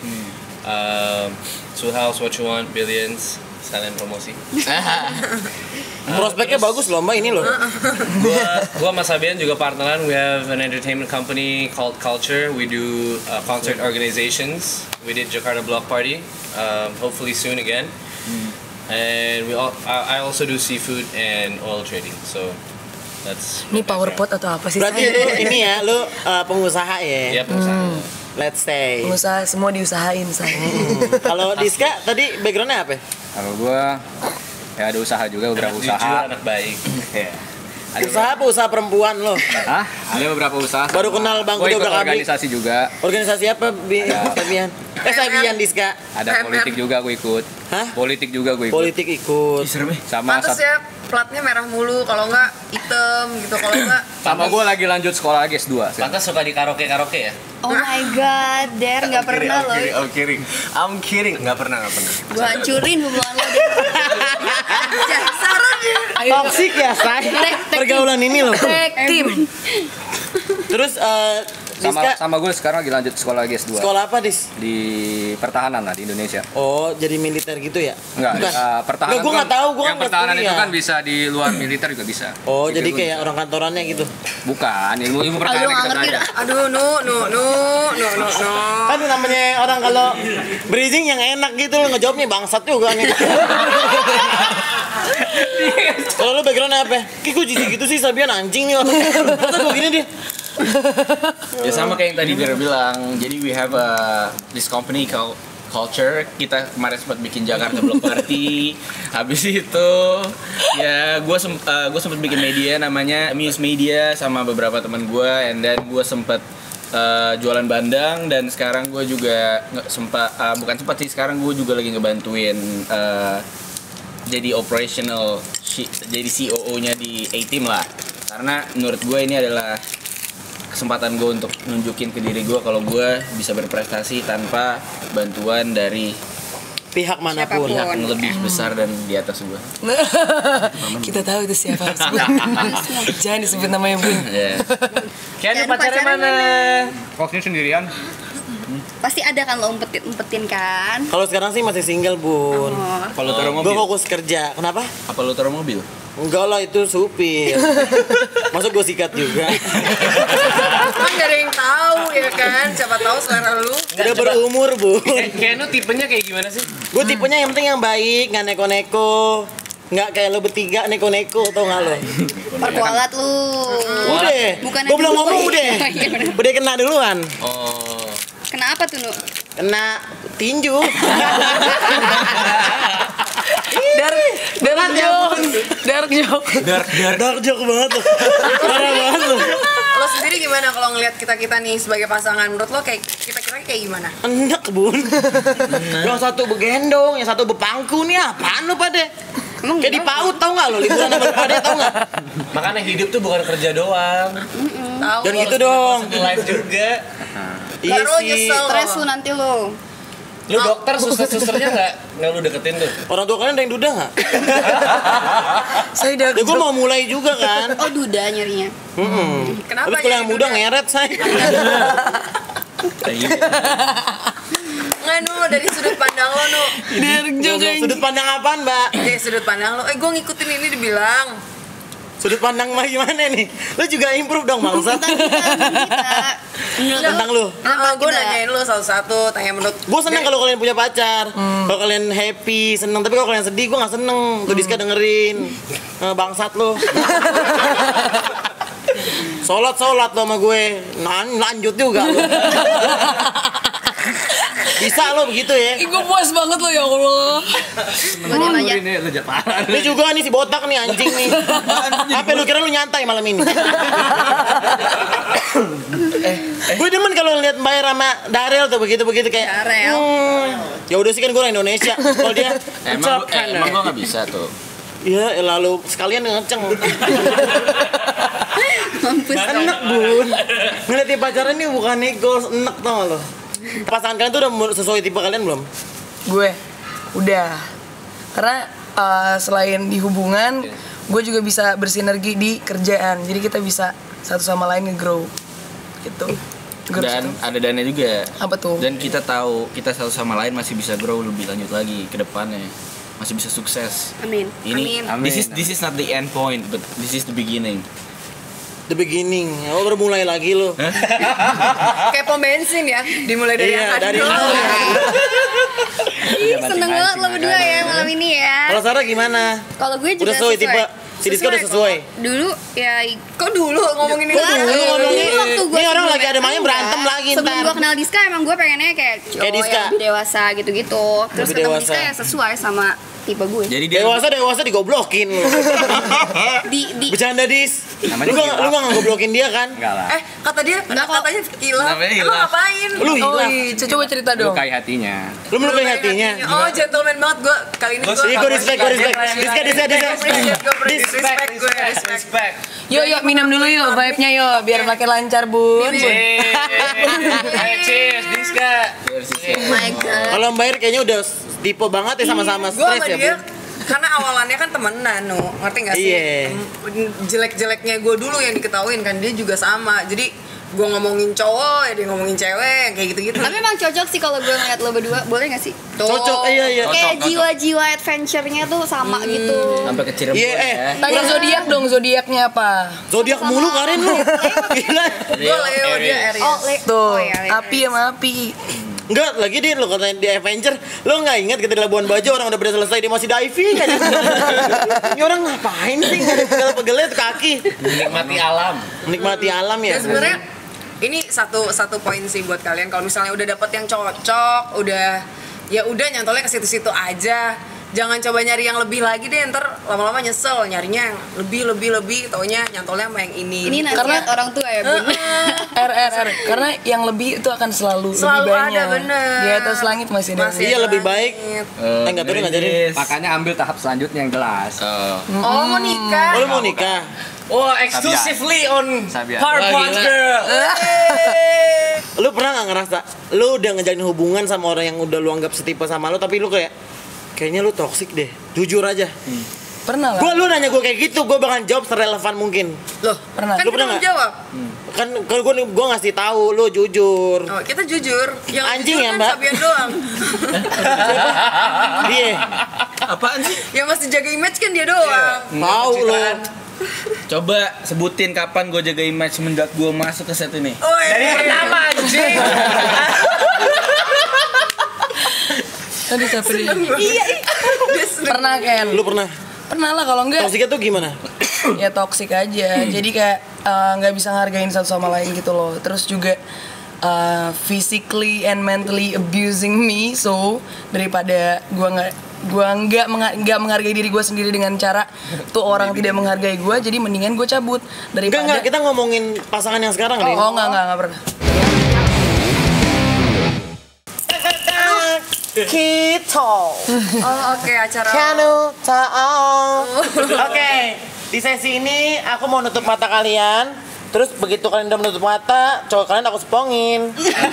Soul House, What You Want, Billions, sekalian promosi. Prospeknya bagus loh mbak ini loh. Gua sama Sabian juga partneran. We have an entertainment company called Culture. We do concert organizations. We did Jakarta Block Party. Hopefully soon again. And I also do seafood and oil trading. So that's. Ini power pot atau apa sih? Berarti lu ini ya lu pengusaha ya. Ya pengusaha. Let's stay. Pengusaha semua diusahain saya. Kalau Diska tadi backgroundnya apa? Kalau gua ya ada usaha juga, beberapa Anak usaha. jujur, anak baik. Ya. Ada Usaha apa usaha perempuan lo? Hah? Ada beberapa usaha. Baru kenal Bang Gua Kuda ikut udah kami. organisasi juga. Organisasi apa Sabian? Sabian Diska. Ada politik juga gue ikut. Hah? Politik juga gue ikut. Politik ikut. Serem ya. Sama Pantes ya platnya merah mulu, kalau enggak hitam gitu, kalau enggak sama gue lagi lanjut sekolah lagi S2. Pantas suka di karaoke ya? Oh my god, Der nggak pernah loh. I'm kidding. Nggak pernah. Gue hancurin hubungan lo Der. Toxic ya, Say. Pergaulan ini loh. Tag team. Terus Sama Diska sama gue sekarang lagi lanjut sekolah lagi S2. sekolah apa, Dis? Di pertahanan lah di Indonesia. Oh, jadi militer gitu ya? Enggak, Bukan. pertahanan. Enggak, gua nggak tahu, gua yang kan pertahanan kuliah. itu kan bisa di luar militer juga bisa. Oh, Gitu jadi gua kayak bisa. orang kantorannya gitu. Bukan, ilmu Aduh pertahanan nggak kita ngerti belajar. dah. aduh no. Kan namanya orang kalau bridging yang enak gitu lo ngejawabnya bangsat juga nih. Kalau lu backgroundnya apa? Kok jijik gitu sih Sabian anjing nih orang. Masa gue gini deh. Ya sama kayak yang tadi Dara bilang. Jadi we have this company called Culture. Kita kemarin sempat bikin Jakarta Block Party. Habis itu ya gue sempat bikin media namanya Muse Media sama beberapa teman gue. And then gue sempat jualan bandang dan sekarang gue juga bukan sempat sih, sekarang gue juga lagi ngebantuin jadi operational jadi COO-nya di A-Team lah. Karena menurut gue ini adalah kesempatan gue untuk nunjukin ke diri gue kalau gue bisa berprestasi tanpa bantuan dari pihak manapun. Pihak yang lebih besar dan di atas gua. Kita tahu itu siapa. Jangan disebut namanya Bun. Kianu pacarnya mana? Foxnya sendirian. Pasti ada kan lo umpetin kan? Kalau sekarang sih masih single, Bun. Apa lu taruh Gue mobil? fokus kerja. Kenapa? Apa lu taruh mobil? Enggak lah, itu supir. Masuk gue sikat juga. Kan gak ada yang tahu ya kan, siapa tahu selera lu. Udah berumur, Bun. Kianu tipenya kayak gimana sih? Gue tipenya yang penting yang baik, nggak neko-neko. Nggak kayak lo bertiga neko-neko, tau nggak lo? Perkualat lu. Udah, Bukannya gue belum dulu, ngomong Boy. udah. Iya, bener. Udah kena duluan. Oh. Kenapa tuh, Nu? Kena tinju. Dark joke. Dark joke banget tuh. Parah banget tuh. Lo sendiri gimana kalau ngelihat kita-kita nih sebagai pasangan? Menurut lo kayak kita-kita kayak gimana? Enak, Bun. Yang satu begendong, yang satu bepangku nih apaan lo pada? Emang Kayak di PAUD tau nggak lo, liburan sama pada tau nggak? Makanya hidup tuh bukan kerja doang. Tahu. Jangan gitu dong. Live juga. Iya Baru sih. nyesel. Stres lu nanti lu. Lu dokter suster-susternya nggak lu deketin tuh? Orang tua kalian ada yang duda nggak? Saya dark Ya gue joke. mau mulai juga kan. Oh, duda nyarinya. Kenapa Tapi kalau yang jadi muda duda? ngeret say. Nggak, Nu, dari sudut pandang lo, Nu. Dark joke aja. Sudut pandang apaan, Mbak? Dari sudut pandang lo, gue ngikutin ini dibilang. Sudut pandang Mbak gimana nih? Lu juga improve dong, bangsat. Tentang lu. Gue nanyain lo satu-satu, tanya menurut. Gue seneng kalau kalian punya pacar, kalau kalian happy, seneng. Tapi kalau kalian sedih, gue nggak seneng. Tuh Diska dengerin, bangsat lo. Sholat lo sama gue, lanjut juga lo. Bisa lo begitu ya? Ih, gue puas banget lo ya Allah. Banyak Ini rejak parah. Ini juga nih si botak nih anjing nih. Apa lu kira lu nyantai malam ini? Gue demen kalau ngeliat Mbak sama Darel tuh begitu-begitu kayak. Darel. Ya udah sih kan gue orang Indonesia. Kalau dia Emang gua nggak bisa tuh. Iya, lalu sekalian ngeceng. mampus. Enak, Bun. Ngeliat dia pacaran nih bukan ego, enak tau gak lo? Pasangan kalian tuh udah sesuai tipe kalian belum? Gue udah. Karena selain di hubungan, gue juga bisa bersinergi di kerjaan. Jadi kita bisa satu sama lain nge-grow. Gitu. Dan ada dana juga. Apa tuh? Dan kita tahu kita satu sama lain masih bisa grow lebih lanjut lagi ke depannya. Masih bisa sukses. Amin. Ini this is not the end point, but this is the beginning. The beginning. Oh, baru mulai lagi lo. Kayak pom bensin ya, dimulai dari Iya, yang dari nol. nol. Ih, seneng banget lo berdua ya malam ini ya. Kalau Sarah gimana? Kalau gue juga Udah sesuai tipe. Si Diska udah sesuai. Dulu ya Kok dulu ngomongin ini? Kok dulu ngomongin? waktu gue Ini orang sebelum lagi ada main berantem lagi Sebelum ntar. gue kenal Diska emang gue pengennya kayak cowok Diska. yang lebih dewasa gitu-gitu. Terus Lebih ketemu dewasa. Diska ya sesuai sama tipe gue. Jadi dia Dewasa digoblokin lo. Di Bercanda Dis. Namanya Lu nggak ngegoblokin dia kan? Enggak lah. Kata dia, katanya hilang. Namanya Emang hilaf. ngapain? Lu Oh, hilang. iya. Coba cerita dong. Lukai hatinya. Lu melukai hatinya. Oh, gentleman banget gue kali ini. Iya, gue respect. Diska. Respect gue, respect. Yuk, minum dulu yuk, vibe-nya yuk, biar makin lancar, Bun. Cheers, Diska. Oh my god. Kalau Mbak Ir kayaknya udah tipe banget ya sama-sama Gue stres sama ya, dia Bu. karena awalannya kan temenan, Nu. Ngerti gak sih? Iya. Jelek-jeleknya gue dulu yang diketahuin kan, dia juga sama. Jadi gue ngomongin cowok, ya dia ngomongin cewek, kayak gitu-gitu. Tapi emang cocok sih kalau gue ngeliat lo berdua, boleh gak sih? Cocok, iya. Kayak jiwa-jiwa adventure-nya tuh sama gitu. sampai ke Cirebon Iya, ya. Tanya zodiak dong, zodiaknya apa? Zodiak mulu Karin lu. Gila. Gue Leo, dia Aries. Oh, Tuh, ya, api sama api. Enggak, lagi dia lo katanya di Avenger, lo nggak ingat ketika di Labuan Bajo orang udah pada selesai dia masih diving aja. Ini orang ngapain sih? Nggak ada pegel-pegelnya tuh kaki. Menikmati alam. Menikmati alam ya. Dan sebenarnya ini satu poin sih buat kalian, kalau misalnya udah dapet yang cocok, udah nyantolnya ke situ-situ aja. Jangan coba nyari yang lebih lagi deh, ntar lama-lama nyesel nyarinya yang lebih taunya nyantolnya sama yang ini. Ini nasihat orang tua ya, Bun. R. Karena yang lebih itu akan selalu lebih Selalu banyak. ada, bener. Di atas langit masih ada. Masih Iya, ada lebih baik. langit. Enggak tahu ngajarin. Makanya ambil tahap selanjutnya yang jelas. Oh, mau nikah. Oh, lu mau nikah? Oh, exclusively on Sabian. Parpot Gila. Girl. Lu Lu pernah nggak ngerasa lu udah ngejalin hubungan sama orang yang udah lu anggap setipe sama lu, tapi lu kayaknya lu toksik deh, jujur aja. Pernah lah. Lu nanya gue kayak gitu, gue bakal jawab serelevan mungkin. Loh, pernah. Kan Lu kita pernah belum nggak? jawab. Kan gue ngasih tahu lu jujur. Oh, kita jujur. Yang Anjing jujur ya, kan Mbak? Sabian doang. Dia Apaan sih? Yang masih jaga image kan dia doang. tahu lu. Coba sebutin kapan gue jaga image semenjak gue masuk ke set ini. Dari pertama anjing. Tadi siapa dia? Iya. Pernah kan? Lu pernah? Pernah lah, kalau enggak Toksiknya tuh gimana? ya toxic aja. Jadi kayak nggak bisa ngargain satu sama lain gitu loh. Terus juga physically and mentally abusing me. So daripada gua nggak menghargai diri gue sendiri dengan cara tuh orang tidak menghargai gue, jadi mendingan gue cabut daripada. Enggak, kita ngomongin pasangan yang sekarang deh. Oh enggak pernah. Kita. Oh, oke, acara. Kanu Taal. Oke, di sesi ini aku mau nutup mata kalian. Terus begitu kalian udah menutup mata, cowok kalian aku sepongin.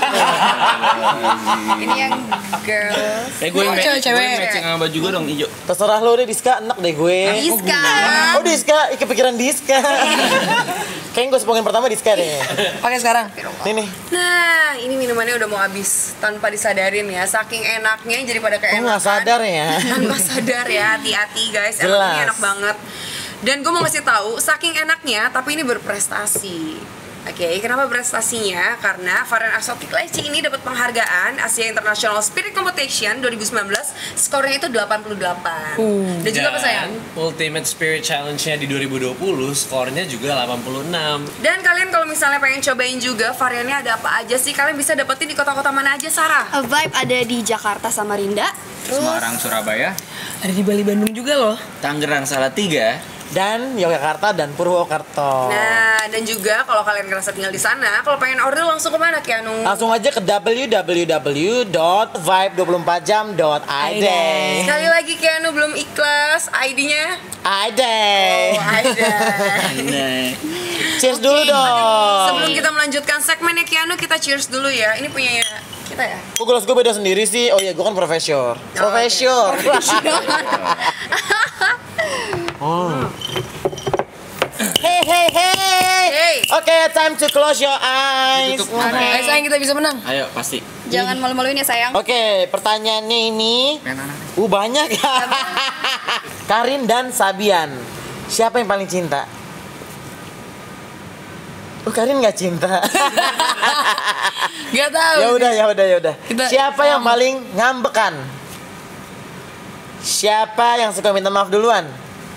Ini yang girls. Gue yang cewek. matching sama baju gue dong, hijau. Terserah lo deh, Diska, enak deh gue. Diska. Oh Diska, kepikiran Diska. Kayaknya gue sepongin pertama Diska deh. Pakai sekarang. Nih. Nah, ini minumannya udah mau habis tanpa disadarin ya. Saking enaknya jadi pada Aku keenakan. nggak sadar ya. Tanpa sadar ya, hati-hati guys. Jelas. Emang ini enak banget. Dan gue mau ngasih tahu, saking enaknya, tapi ini berprestasi. Oke, kenapa berprestasinya? Karena varian Exotic Lychee ini dapat penghargaan Asia International Spirit Competition 2019. Skornya itu 88. Dan juga apa sayang? Ultimate Spirit Challenge-nya di 2020 skornya juga 86. Dan kalian kalau misalnya pengen cobain juga variannya ada apa aja sih? Kalian bisa dapetin di kota-kota mana aja, Sarah? A Vibe ada di Jakarta Samarinda. Semarang, Surabaya. Ada di Bali, Bandung juga loh. Tangerang Salatiga. Dan Yogyakarta dan Purwokerto. Nah, dan juga kalau kalian ngerasa tinggal di sana, kalau pengen order langsung ke mana, Kianu? Langsung aja ke www.vibe24jam.id. Sekali lagi Kianu belum ikhlas, ID-nya? ID. Oh, ada. Cheers dulu dong. Sebelum kita melanjutkan segmennya Kianu, kita cheers dulu ya. Ini punya kita ya. Kok gelas gue beda sendiri sih? Oh iya, gue kan profesor. Hey. Oke, time to close your eyes. Ayo sayang, kita bisa menang. Ayo, pasti. Jangan malu-maluin ya sayang. Oke, pertanyaannya ini banyak ya. Karin dan Sabian, siapa yang paling cinta? Karin nggak cinta. Gak tahu. Ya udah. Siapa yang sama. paling ngambekan? Siapa yang suka minta maaf duluan?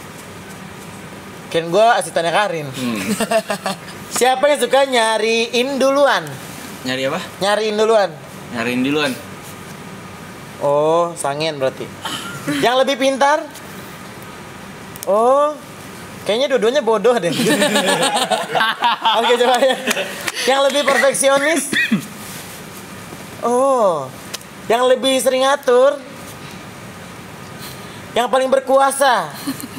Kan gue asistennya Karin. Siapa yang suka nyariin duluan? Nyari apa? Nyariin duluan. Nyariin duluan. Oh, sangen berarti. Yang lebih pintar? Oh, kayaknya dua-duanya bodoh deh. Oke, coba ya. Yang lebih perfeksionis? Oh, yang lebih sering ngatur? Yang paling berkuasa?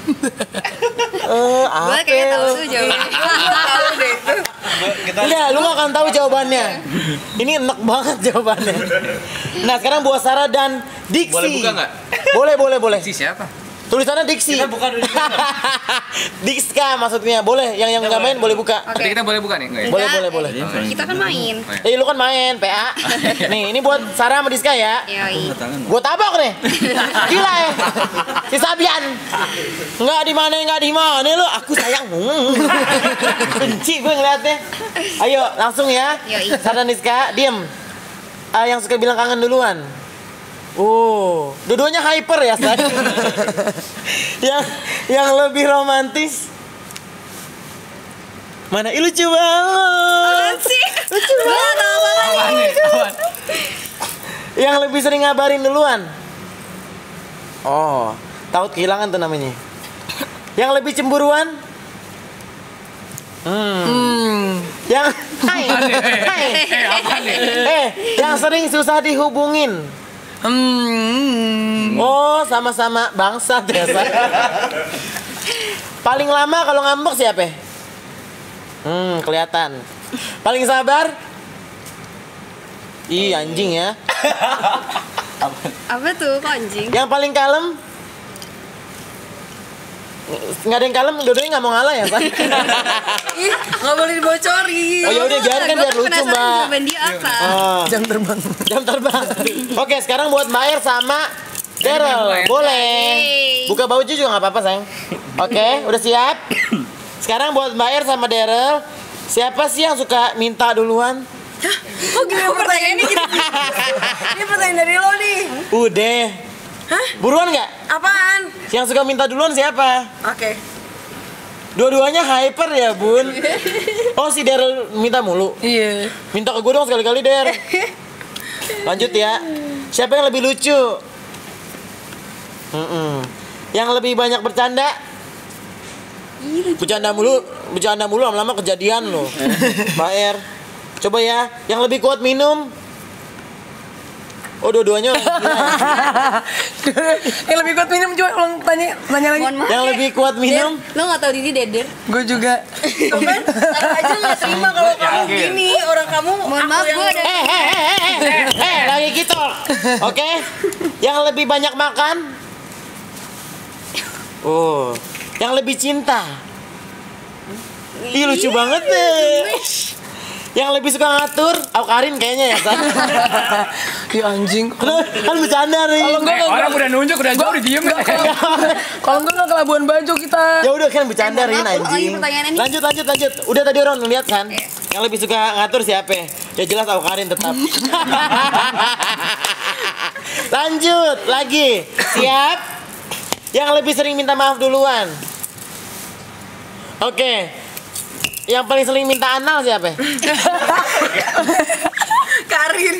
Gue apa? kayaknya tahu tuh jawabannya. Tahu deh itu. Enggak, lu gak akan tahu jawabannya. Ini enak banget jawabannya. Nah, sekarang buat Sarah dan Diksi. Boleh buka nggak? Boleh. Si siapa? Tulisannya Diksi. Kita buka dulu. Dikska maksudnya. Boleh, yang nggak main boleh buka. Berarti kita boleh buka nih, enggak ya? Boleh. Kita kan main. Lu kan main PA. Nih, ini buat Sarah sama Diska ya. Yoi. Gue tabok nih. Gila ya. Si Sabian. Nggak di mana lu. Aku sayang. Benci gue ngeliatnya. Ayo, langsung ya. Yoi. Sarah dan Diska, diem. Yang suka bilang kangen duluan. Oh, dua-duanya hyper ya, Say. yang lebih romantis. Mana? Ih, lucu banget. Lucu banget. Yang lebih sering ngabarin duluan. Oh, takut kehilangan tuh namanya. Yang lebih cemburuan. Yang yang sering susah dihubungin. Oh, sama-sama bangsat ya, Say. Paling lama kalau ngambek siapa? Kelihatan. Paling sabar? Ih, anjing ya. Apa tuh kok anjing? Yang paling kalem? Nggak ada yang kalem, dua-duanya nggak mau ngalah ya, San? Ih, nggak boleh dibocorin. Oh ya udah, biarkan biar lucu, Mbak. Jawaban dia apa? Jam terbang. Jam terbang. Oke, sekarang buat Mbak Er sama Daryl. Boleh. Buka baju juga nggak apa-apa, sayang. Oke, udah siap? Sekarang buat Mbak Er sama Daryl, siapa sih yang suka minta duluan? Hah? Kok gini pertanyaannya gitu? Ini pertanyaan dari lo nih. Udah. Hah? Buruan nggak? Apaan? Yang suka minta duluan siapa? Oke. Dua-duanya hyper ya, Bun. Oh, si Daryl minta mulu. Iya. Minta ke gue dong sekali-kali, Der. Lanjut ya. Siapa yang lebih lucu? Yang lebih banyak bercanda? Bercanda mulu lama-lama kejadian loh. Mbak Er. Coba ya, yang lebih kuat minum. Oh, dua-duanya orang gila. Yang lebih kuat minum coba ulang tanya lagi. Mohon maaf Yang ya. lebih kuat minum. Lo nggak tahu diri Deder? Gue juga. Tuh kan, Sarah aja nggak terima kalau kamu gini. Orang kamu, Mohon maaf, gue ada. Lagi gitu. Oke. Yang lebih banyak makan. Oh, yang lebih cinta. Ih, lucu banget deh. Yang lebih suka ngatur, Karin kayaknya ya, San. Iya anjing. Kan bercanda nih. Kalau gue Orang udah nunjuk, udah jauh diem ya. kalau gue nggak ke Labuan Bajo kita. Ya udah kan bercanda Mohon Rin maaf, lagi anjing. pertanyaan ini. Lanjut. Udah tadi orang lihat kan? Yang lebih suka ngatur siapa? Ya jelas Karin tetap. Lanjut lagi. Siap? Yang lebih sering minta maaf duluan. Oke. Yang paling sering minta anal siapa? Karin.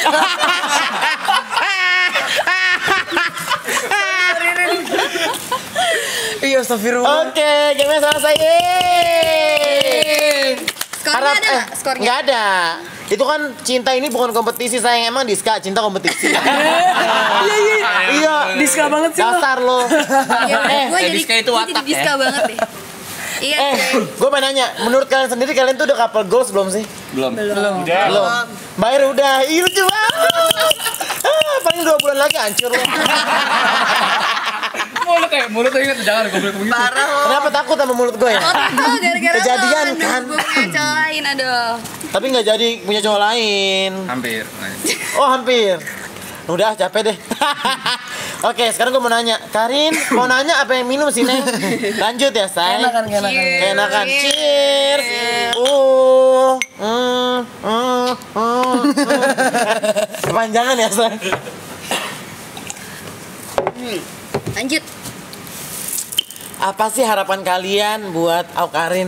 Iya, astagfirullah. Oke, gamenya selesai. Yeay. Skornya ada nggak? Skornya? Nggak ada. Itu kan cinta ini bukan kompetisi, sayang. Emang Diska cinta kompetisi. Iya, Diska banget sih lo. dasar lo. Gue jadi Diska itu watak ya. Diska banget deh. Iya. Gue mau nanya, menurut kalian sendiri kalian tuh udah couple goals belum sih? Belum. Belum. Mbak Ir udah. Ih, lucu banget. Paling 2 bulan lagi hancur lo. Mulut tuh inget, jangan goblok begitu. Parah lo. Kenapa takut sama mulut gue ya? Oh, gara-gara Kejadian lo, kan? gue punya cowok lain, aduh. Tapi nggak jadi punya cowok lain. Hampir. Oh, hampir. Udah capek deh. Oke, sekarang gue mau nanya. Karin, mau nanya apa yang minum sih, Neng? Lanjut ya, say. Enakan. Enakan. Cheers. Kepanjangan ya, say. Lanjut. Apa sih harapan kalian buat Karin?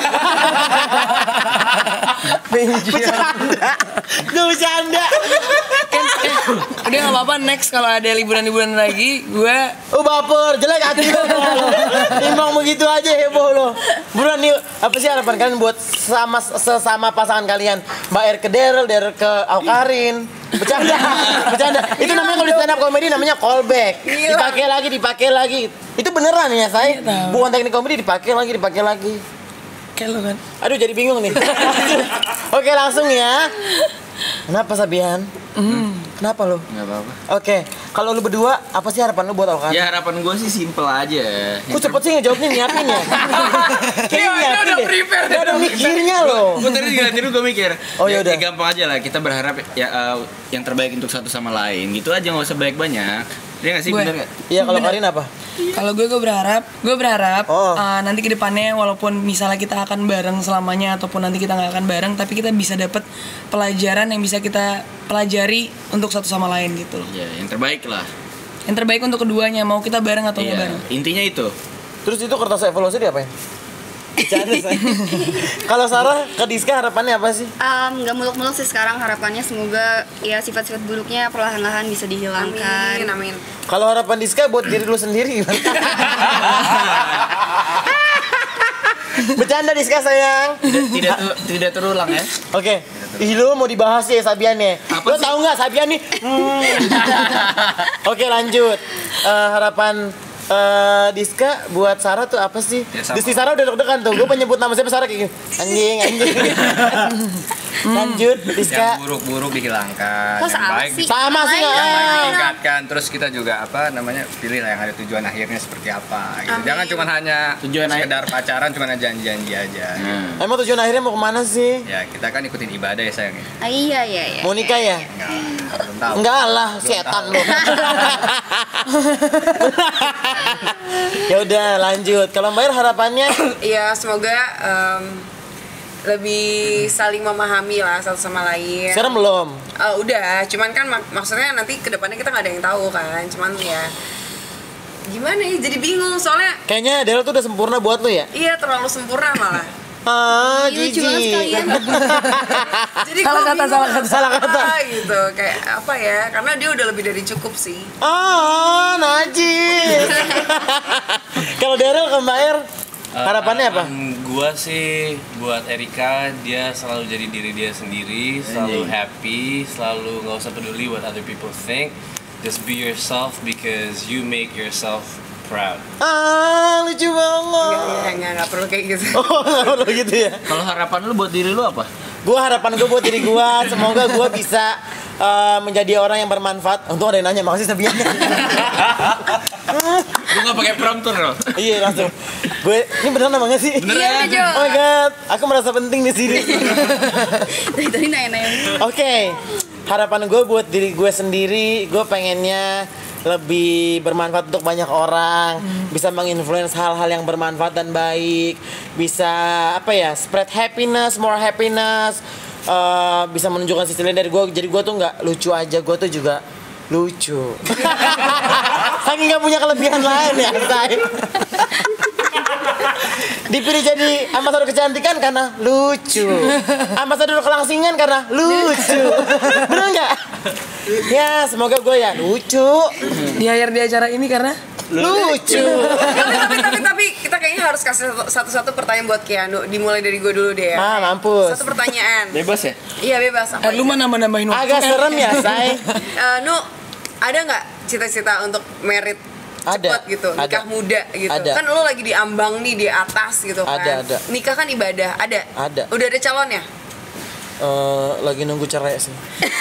Bercanda. Gue bercanda. Udah nggak apa-apa, next kalau ada liburan-liburan lagi, gue Oh, baper, jelek hati lo. Timbang begitu aja heboh lo. Buruan nih, apa sih harapan kalian buat sesama pasangan kalian? Mbak Er ke Daryl, Daryl ke Karin. Bercanda. Itu namanya kalau di stand up comedy namanya callback. Dipakai lagi. Itu beneran ya, saya. Bukan teknik komedi, dipakai lagi. kayak lo kan. Aduh, jadi bingung nih. Oke, langsung ya. Kenapa, Sabian? Kenapa lo? Nggak apa-apa. Oke, kalau lu berdua, apa sih harapan lu buat Karin? Ya harapan gue sih simple aja. Kok cepet sih ngejawabnya, nyiapin ya? Kayaknya nyiapin udah deh. prepare. Dia ada mikirnya loh. Gue tadi ngeliatin gue mikir. Oh, yaudah. Ya, gampang aja lah. Kita berharap ya yang terbaik untuk satu sama lain. Gitu aja, nggak usah banyak. Dia nggak sih, Gue. bener nggak? Iya, kalau Karin apa? Kalau gue berharap Oh. nanti ke depannya walaupun misalnya kita akan bareng selamanya ataupun nanti kita nggak akan bareng, tapi kita bisa dapat pelajaran yang bisa kita pelajari untuk satu sama lain gitu loh. Ya, yang terbaik lah. Yang terbaik untuk keduanya, mau kita bareng atau nggak Iya, bareng. intinya itu. Terus itu kertas evaluasi diapain? Bercanda, say. Kalau Sarah ke Diska harapannya apa sih? Nggak muluk-muluk sih sekarang, harapannya semoga ya sifat-sifat buruknya perlahan-lahan bisa dihilangkan. Amin. Kalau harapan Diska buat diri lu sendiri gimana? Bercanda Diska, sayang. Tidak terulang ya. Oke, ih lu mau dibahas ya Sabian ya? Lo tau nggak Sabian nih? Oke, lanjut. Harapan Diska buat Sarah tuh apa sih? Ya, sama. Di Sarah udah deg-degan tuh. Gue penyebut nama siapa Sarah kayak gini. Anjing. Lanjut, Diska. Yang buruk-buruk dihilangkan. Kok yang sama baik sih? Sama sih yang baik nggak? ditingkatkan. Terus kita juga pilih lah yang ada tujuan akhirnya seperti apa gitu. Jangan cuma hanya sekedar pacaran, cuma janji-janji aja. Emang tujuan akhirnya mau kemana sih? Ya kita kan ikutin ibadah ya sayang. Iya. Mau nikah ya? Belum tahu. Enggak lah, setan lu. Ya udah lanjut. Kalau Mbak Ir harapannya Iya, semoga lebih saling memahami lah satu sama lain. sekarang belum. Udah, cuman kan maksudnya nanti kedepannya kita nggak ada yang tahu kan. Cuman ya gimana ya, jadi bingung soalnya. Kayaknya Daryl tuh udah sempurna buat lu ya? Iya, terlalu sempurna malah. Iya, lucu banget sekalian. Jadi Salah gua kata, bingung salah kata. apa gitu, kayak apa ya? Karena dia udah lebih dari cukup sih. Najis. Kalau Daryl ke Mbak Ir harapannya apa? Gua sih buat Erika, dia selalu jadi diri dia sendiri, selalu happy, selalu nggak usah peduli what other people think. Just be yourself because you make yourself proud. Lucu banget. Nggak perlu kayak gitu. Oh, nggak perlu gitu ya. Kalau harapan lu buat diri lu apa? Harapan gue buat diri gue, semoga gue bisa menjadi orang yang bermanfaat. Untung ada yang nanya, makasih Sabiannya. Gue nggak pakai prompter loh. Iya langsung. Ini beneran namanya sih? Iya, Jo. Oh my god, aku merasa penting di sini. Dari tadi nanya-nanya. Oke, harapan gue buat diri gue sendiri, gue pengennya lebih bermanfaat untuk banyak orang, bisa menginfluence hal-hal yang bermanfaat dan baik, bisa spread happiness, more happiness, bisa menunjukkan sisi lain dari gue. Jadi gue tuh nggak lucu aja, gue tuh juga lucu. Saking nggak punya kelebihan lain ya, say. Dipilih jadi ambasador kecantikan karena lucu, ambasador kelangsingan karena lucu. Bener nggak? Ya semoga gue ya lucu. Di akhir di acara ini karena lucu. Tapi kita kayaknya harus kasih satu-satu pertanyaan buat Keanu. Dimulai dari gue dulu deh ya. Mampus. Satu pertanyaan. Bebas ya? Iya, bebas. Apa lu mah nambah-nambahin waktu. Agak serem ya, say. Nu, ada nggak cita-cita untuk merit cepat gitu, nikah muda gitu? Ada. Kan lu lagi di ambang nih, di atas gitu kan. Ada. Nikah kan ibadah, ada. Udah ada calonnya? Lagi nunggu cerai sih.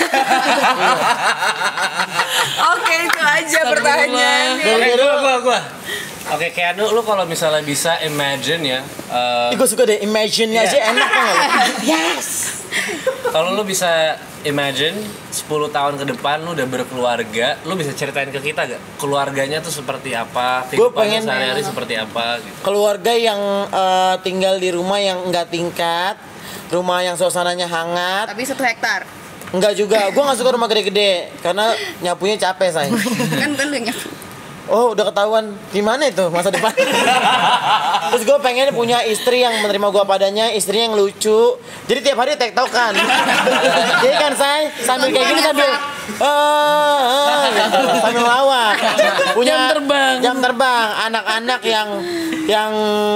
Oke, itu aja pertanyaannya. Gua. Oke, Keanu, lu kalau misalnya bisa imagine ya. Gue suka deh, imagine-nya aja enak kan? Yes. Kalau lu bisa imagine 10 tahun ke depan lu udah berkeluarga, lu bisa ceritain ke kita gak? Keluarganya tuh seperti apa? Kehidupannya sehari-hari seperti apa gitu. Keluarga yang tinggal di rumah yang enggak tingkat, rumah yang suasananya hangat. Tapi 1 hektar. Enggak juga, gue gak suka rumah gede-gede karena nyapunya capek, say. Kan bukan lu nyapu. Oh, udah ketahuan gimana itu masa depan. Terus gue pengen punya istri yang menerima gue padanya, istri yang lucu. Jadi tiap hari tektokan. Jadi kan saya sambil kayak gini sambil gitu, sambil melawak. Punya jam terbang, anak-anak yang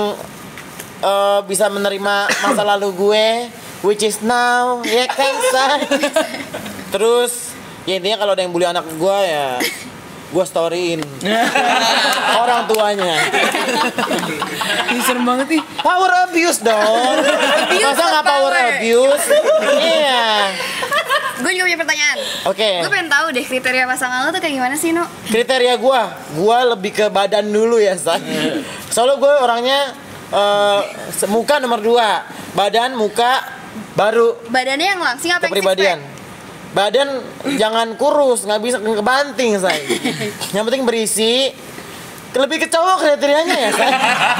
bisa menerima masa lalu gue, which is now, ya kan, say. Terus ya intinya kalau ada yang bully anak gue ya gue storyin orang tuanya. Ini serem banget nih. Power abuse dong. Masa nggak power abuse? Iya. Gue juga punya pertanyaan. Oke. Gue pengen tahu deh kriteria pasangan lo tuh kayak gimana sih, No? Kriteria gue lebih ke badan dulu ya, say. Soalnya gue orangnya muka nomor 2, badan, muka, baru Badannya yang langsing apa yang kepribadian. Badan jangan kurus, nggak bisa kebanting, say. Yang penting berisi. Lebih ke cowok kriterianya ya, say.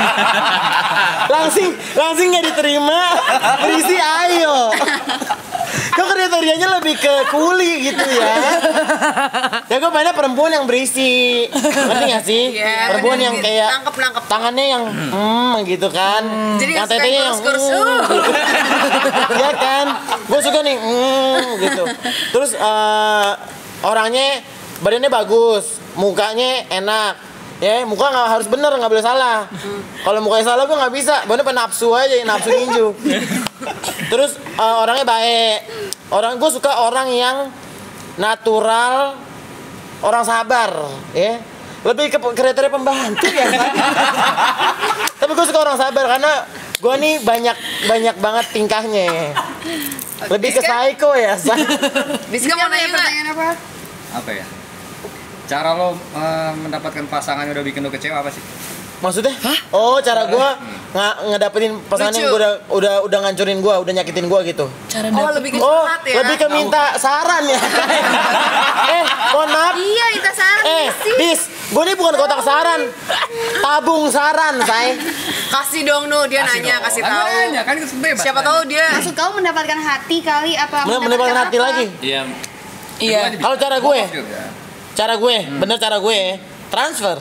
langsing nggak diterima, berisi ayo. Kok kriterianya lebih ke kuli gitu ya? Ya gue pengennya perempuan yang berisi, ngerti nggak sih? Iya, Perempuan yang kayak nangkep. tangannya yang gitu kan, Jadi yang tetenya yang kurus. ya kan? Gue suka nih gitu. Terus orangnya badannya bagus, mukanya enak. Ya, muka nggak harus bener, nggak boleh salah. Kalau mukanya salah gue nggak bisa, bener nafsu aja, nafsu ninju. Terus orangnya baik. Gue suka orang yang natural, orang sabar, ya. lebih ke kriteria pembantu ya. Tapi gue suka orang sabar karena gue nih banyak banget tingkahnya. Lebih ke psycho ya. Bisa mau nanya pertanyaan apa? Apa ya? Cara lo mendapatkan pasangan yang udah bikin lo kecewa apa sih? Maksudnya? Oh, cara gue ngedapetin pasangan yang udah ngancurin gue, udah nyakitin gue gitu. Cara lebih ke curhat ya? Lebih ke minta saran ya. Mohon maaf. Iya, minta saran sih. Bis, gue nih bukan kotak saran, tabung saran, say. Kasih dong dia nanya, kasih tahu. Nanya kan bebas. Siapa tahu dia Maksud kamu mendapatkan hati kali apa? Mendapatkan hati apa? lagi. Iya. Kalau cara gue, bener cara gue, transfer.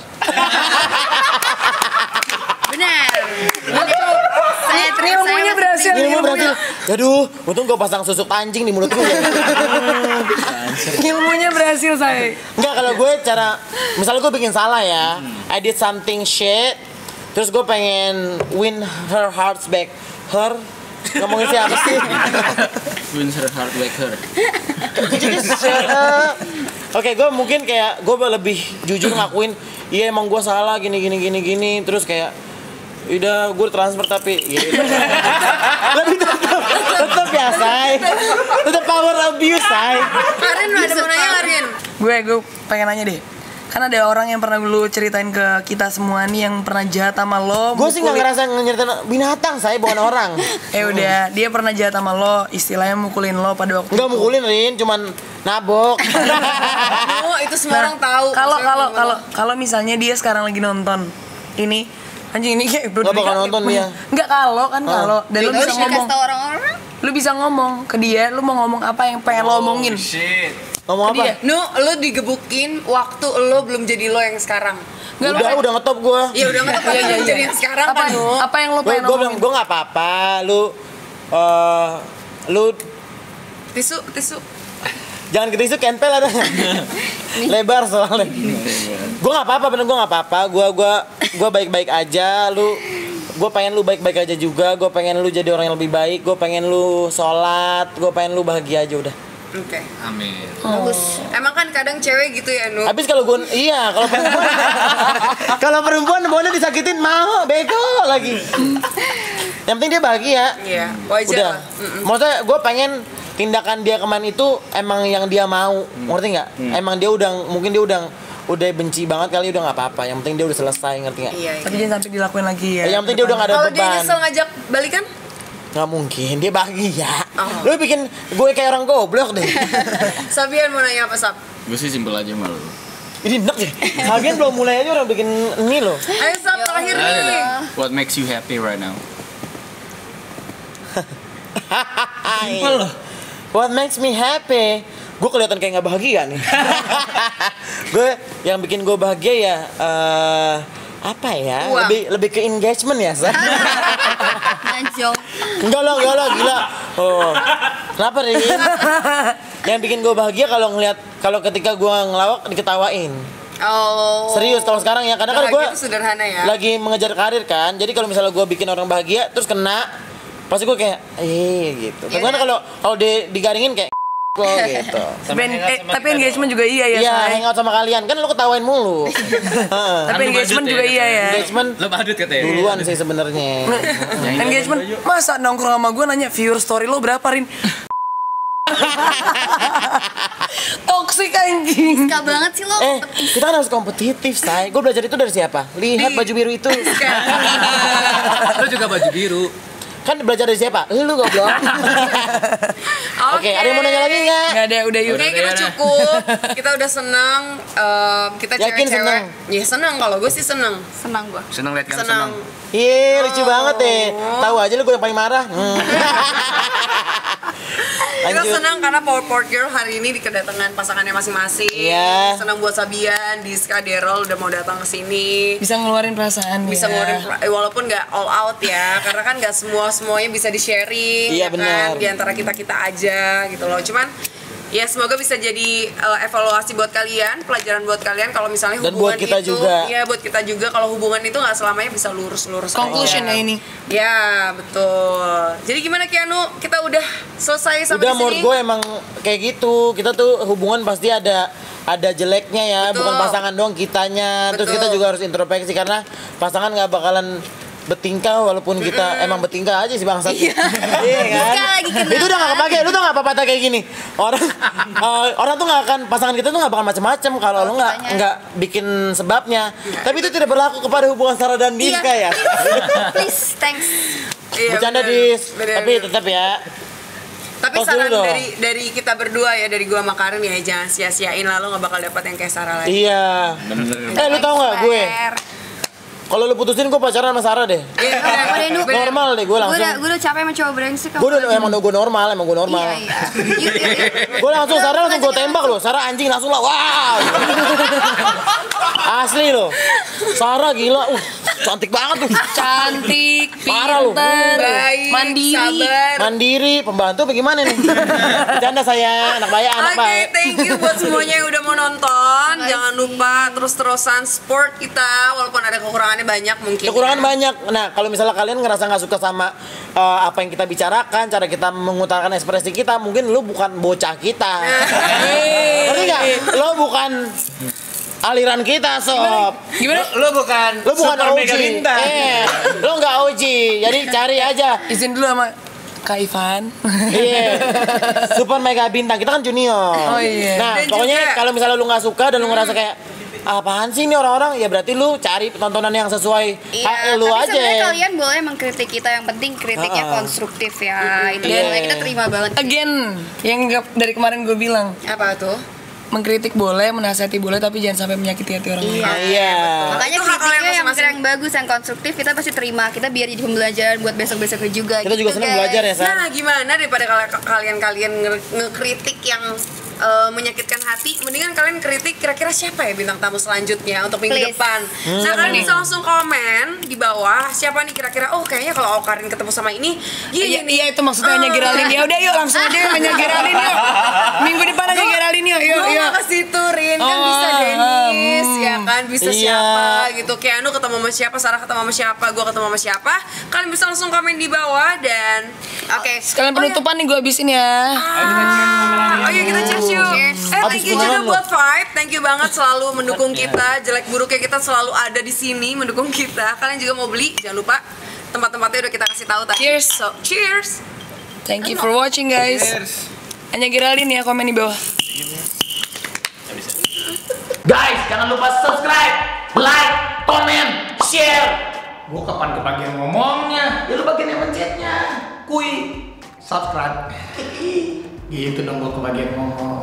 Benar. Saya Ilmunya berhasil. Aduh, untung gue pasang susuk anjing di mulut gue. Ilmunya berhasil saya. Enggak, kalau gue misalnya gue bikin salah ya, I did something shit, terus gue pengen win her hearts back. Her ngomongin siapa sih? Win her heart back her. Oke, gue mungkin kayak gue lebih jujur ngakuin, iya emang gue salah gini, terus kayak udah gue transfer tapi gitu. Lebih tetap ya, say. Tetap power abuse, say. Karin ada mau nanya Karin? Gue pengen nanya deh. Kan ada orang yang pernah lu ceritain ke kita semua nih yang pernah jahat sama lo. Gue sih nggak ngerasa nyeritain binatang, saya bukan orang. Udah, dia pernah jahat sama lo, istilahnya mukulin lo pada waktu. Nggak mukulin, Rin, cuman nabok. Itu semua orang tahu. Kalau misalnya dia sekarang lagi nonton ini, anjing ini kayak Nggak bakal nonton dia. Nggak kalau dan lu bisa ngomong. Tahu orang-orang. Lu bisa ngomong ke dia, lu mau ngomong apa yang pengen lo omongin. Shit. Ngomong apa? Lo digebukin waktu lo belum jadi lo yang sekarang. Udah ngetop gue. Iya udah nggak tahu belum jadi yang sekarang kan lo. Apa yang lo pengen Gue bilang omongin? gue nggak apa-apa, lu Tisu. jangan ke tisu kempel ada. Lebar soalnya. Gue nggak apa-apa, bener gue nggak apa-apa. Gue baik-baik aja. Gue pengen lu baik-baik aja juga. Gue pengen lu jadi orang yang lebih baik. Gue pengen lu sholat. Gue pengen lu bahagia aja udah. Oke. Amin. Bagus. Emang kan kadang cewek gitu ya, Nu. Habis kalau perempuan maunya disakitin mau bego lagi. Yang penting dia bahagia. Iya, wajar Udah. lah. Maksudnya gue pengen tindakan dia kemarin itu emang yang dia mau, ngerti nggak? Emang dia mungkin dia udah benci banget kali, udah nggak apa-apa. Yang penting dia udah selesai, ngerti nggak? Iya. Tapi jangan sampai dilakuin lagi ya. Yang penting dia udah nggak ada Kalau dia beban. nyesel ngajak balikan? Nggak mungkin, dia bahagia. Oh. Lu bikin gue kayak orang goblok deh. Sabian mau nanya apa, Sab? Gue sih simpel aja malu. Ini enak deh. Bagian belum mulai aja orang bikin ini loh. Ayo, Sab, terakhir nih. What makes you happy right now? Simpel loh. What makes me happy? Gue kelihatan kayak nggak bahagia nih. Gue yang bikin gue bahagia ya apa ya? Uang. Lebih ke engagement ya, Sa. Anjong. Enggak lah, gila. Oh. Kenapa, Rin? Yang bikin gue bahagia kalau ketika gue ngelawak diketawain. Oh. Serius kalau sekarang ya, kadang kan gue Bahagia itu sederhana ya. lagi mengejar karir kan. Jadi kalau misalnya gue bikin orang bahagia terus kena, pasti gue kayak gitu. Iya. Karena kalau digaringin kayak kok gitu. Tapi engagement juga iya ya. Iya, Say. hangout sama kalian kan lu ketawain mulu. Tapi engagement juga iya ya. Engagement Lo badut katanya. duluan sih sebenarnya. Engagement masa nongkrong sama gue nanya viewer story lo berapa, Rin? Toxic anjing. Suka banget sih lo. Kita kan harus kompetitif, Say. Gue belajar itu dari siapa? Lihat baju biru itu. Lo juga baju biru. Kan belajar dari siapa? Lu goblok. Oke, ada yang mau nanya lagi nggak? Nggak ada, udah yuk. Oke, kita cukup. Kita udah senang. Kita Yakin cewek-cewek. senang? Iya senang. Kalau gue sih senang. Senang gua. Seneng liat kan Senang. seneng. Iya, lucu banget deh. Tahu aja lu gue yang paling marah. Kita Lanjut. senang karena Powerport Girl hari ini kedatangan pasangannya masing-masing. Iya. Senang buat Sabian, Diska, Daryl udah mau datang ke sini. Bisa ngeluarin perasaan Bisa ya. ngeluarin walaupun nggak all out ya, karena kan nggak semuanya bisa di sharing. Iya, ya kan? benar. Di antara kita aja gitu loh. Cuman Ya semoga bisa jadi evaluasi buat kalian, pelajaran buat kalian kalau misalnya Dan hubungan buat kita itu, juga. ya buat kita juga kalau hubungan itu nggak selamanya bisa lurus-lurus. Conclusion aja. ya ini. Ya betul. Jadi gimana Kianu? Kita udah selesai sampai Udah di menurut sini. gue emang kayak gitu. Kita tuh hubungan pasti ada jeleknya ya, Betul. bukan pasangan doang kitanya. Terus Betul. kita juga harus introspeksi karena pasangan nggak bakalan bertingkah walaupun kita emang bertingkah aja sih bangsat. Iya kan? Buka lagi kenapa? Itu udah gak kepake. Lu tau gak apa-apa kayak gini. Orang tuh gak akan, pasangan kita tuh gak bakal macem-macem kalau lu nggak bikin sebabnya. Tapi itu tidak berlaku kepada hubungan Sarah dan Diska ya. Please, thanks. Iya, Bercanda bener. Dis. Bener, Tapi bener. tetap ya. Tapi Tos dulu saran dong. dari kita berdua ya, dari gua sama Karin ya, jangan sia-siain lah, lo gak bakal dapet yang kayak Sarah lagi. Iya. Lu tau gak gue? Kalau lu putusin gue pacaran sama Sarah deh. Iya, Normal deh gue langsung. Gue udah capek sama cowok brengsek. Gue udah emang gue normal. Iya. Gue langsung Sarah langsung gue tembak loh. Sarah anjing langsung lah. Wow. Asli loh. Sarah gila. Cantik banget tuh. Cantik, Parah lu. pinter, baik, mandiri. sabar. Mandiri, pembantu bagaimana nih? Bercanda saya, anak baik, anak Oke, baik. thank you buat semuanya yang udah mau nonton. Jangan lupa terus-terusan support kita walaupun ada kekurangannya banyak mungkin. Kekurangan ya. banyak. Nah, kalau misalnya kalian ngerasa nggak suka sama apa yang kita bicarakan, cara kita mengutarakan ekspresi kita, mungkin lu bukan bocah kita. Ngerti nggak? Lo bukan aliran kita, sob. Gimana? Lo bukan Lo bukan Super Mega OG. Bintang. Lo nggak OG. Jadi cari aja. Izin dulu sama Kak Ivan. Iya. Super Mega Bintang. Kita kan junior. Oh, iya. Nah, Dan pokoknya juga- kalau misalnya lu nggak suka dan lu ngerasa kayak apaan sih ini orang-orang, ya berarti lu cari tontonan yang sesuai lu tapi aja. sebenarnya kalian boleh mengkritik kita, yang penting kritiknya konstruktif ya. Itu Iya. boleh, kita terima banget. Again, yang dari kemarin gue bilang, Apa tuh? mengkritik boleh, menasihati boleh, tapi jangan sampai menyakiti hati orang lain. Iya. Makanya Itu hak kalian kritiknya masing-masing. yang bagus, yang konstruktif kita pasti terima. Kita biar jadi pembelajaran buat besok-besoknya juga. Kita juga gitu, senang guys. belajar ya, San. Nah, gimana daripada kalian ngekritik yang menyakitkan hati, mendingan kalian kritik kira-kira siapa ya bintang tamu selanjutnya untuk minggu Please. depan. Nah, kalian bisa langsung komen di bawah siapa nih kira-kira. Oh, kayaknya kalau Karin ketemu sama ini, Iya, iya itu maksudnya hanya Geraldine. Ya udah yuk langsung aja hanya Geraldine yuk. Minggu depan aja Geraldine yuk. Yuk, Gue yuk. gak ke situ, Rin. Kan Oh, bisa Dennis, ya kan? Bisa Iya. siapa gitu. Keanu ketemu sama siapa, Sarah ketemu sama siapa, gue ketemu sama siapa. Kalian bisa langsung komen di bawah dan oke. Sekalian penutupan nih gue habisin ya. Oh iya, kita cheers yuk. Thank you juga buat Vibe. Thank you banget selalu mendukung kita. Jelek buruknya kita selalu ada di sini mendukung kita. Kalian juga mau beli, jangan lupa tempat-tempatnya udah kita kasih tahu tadi. Cheers. So, cheers. Thank you for watching guys. Hanya Geraldine ya, komen di bawah. Guys, jangan lupa subscribe, like, comment, share. Gua kapan kebagian ngomongnya? Ya lu bagian yang mencetnya. Kui. Subscribe. Gitu dong gua kebagian ngomong.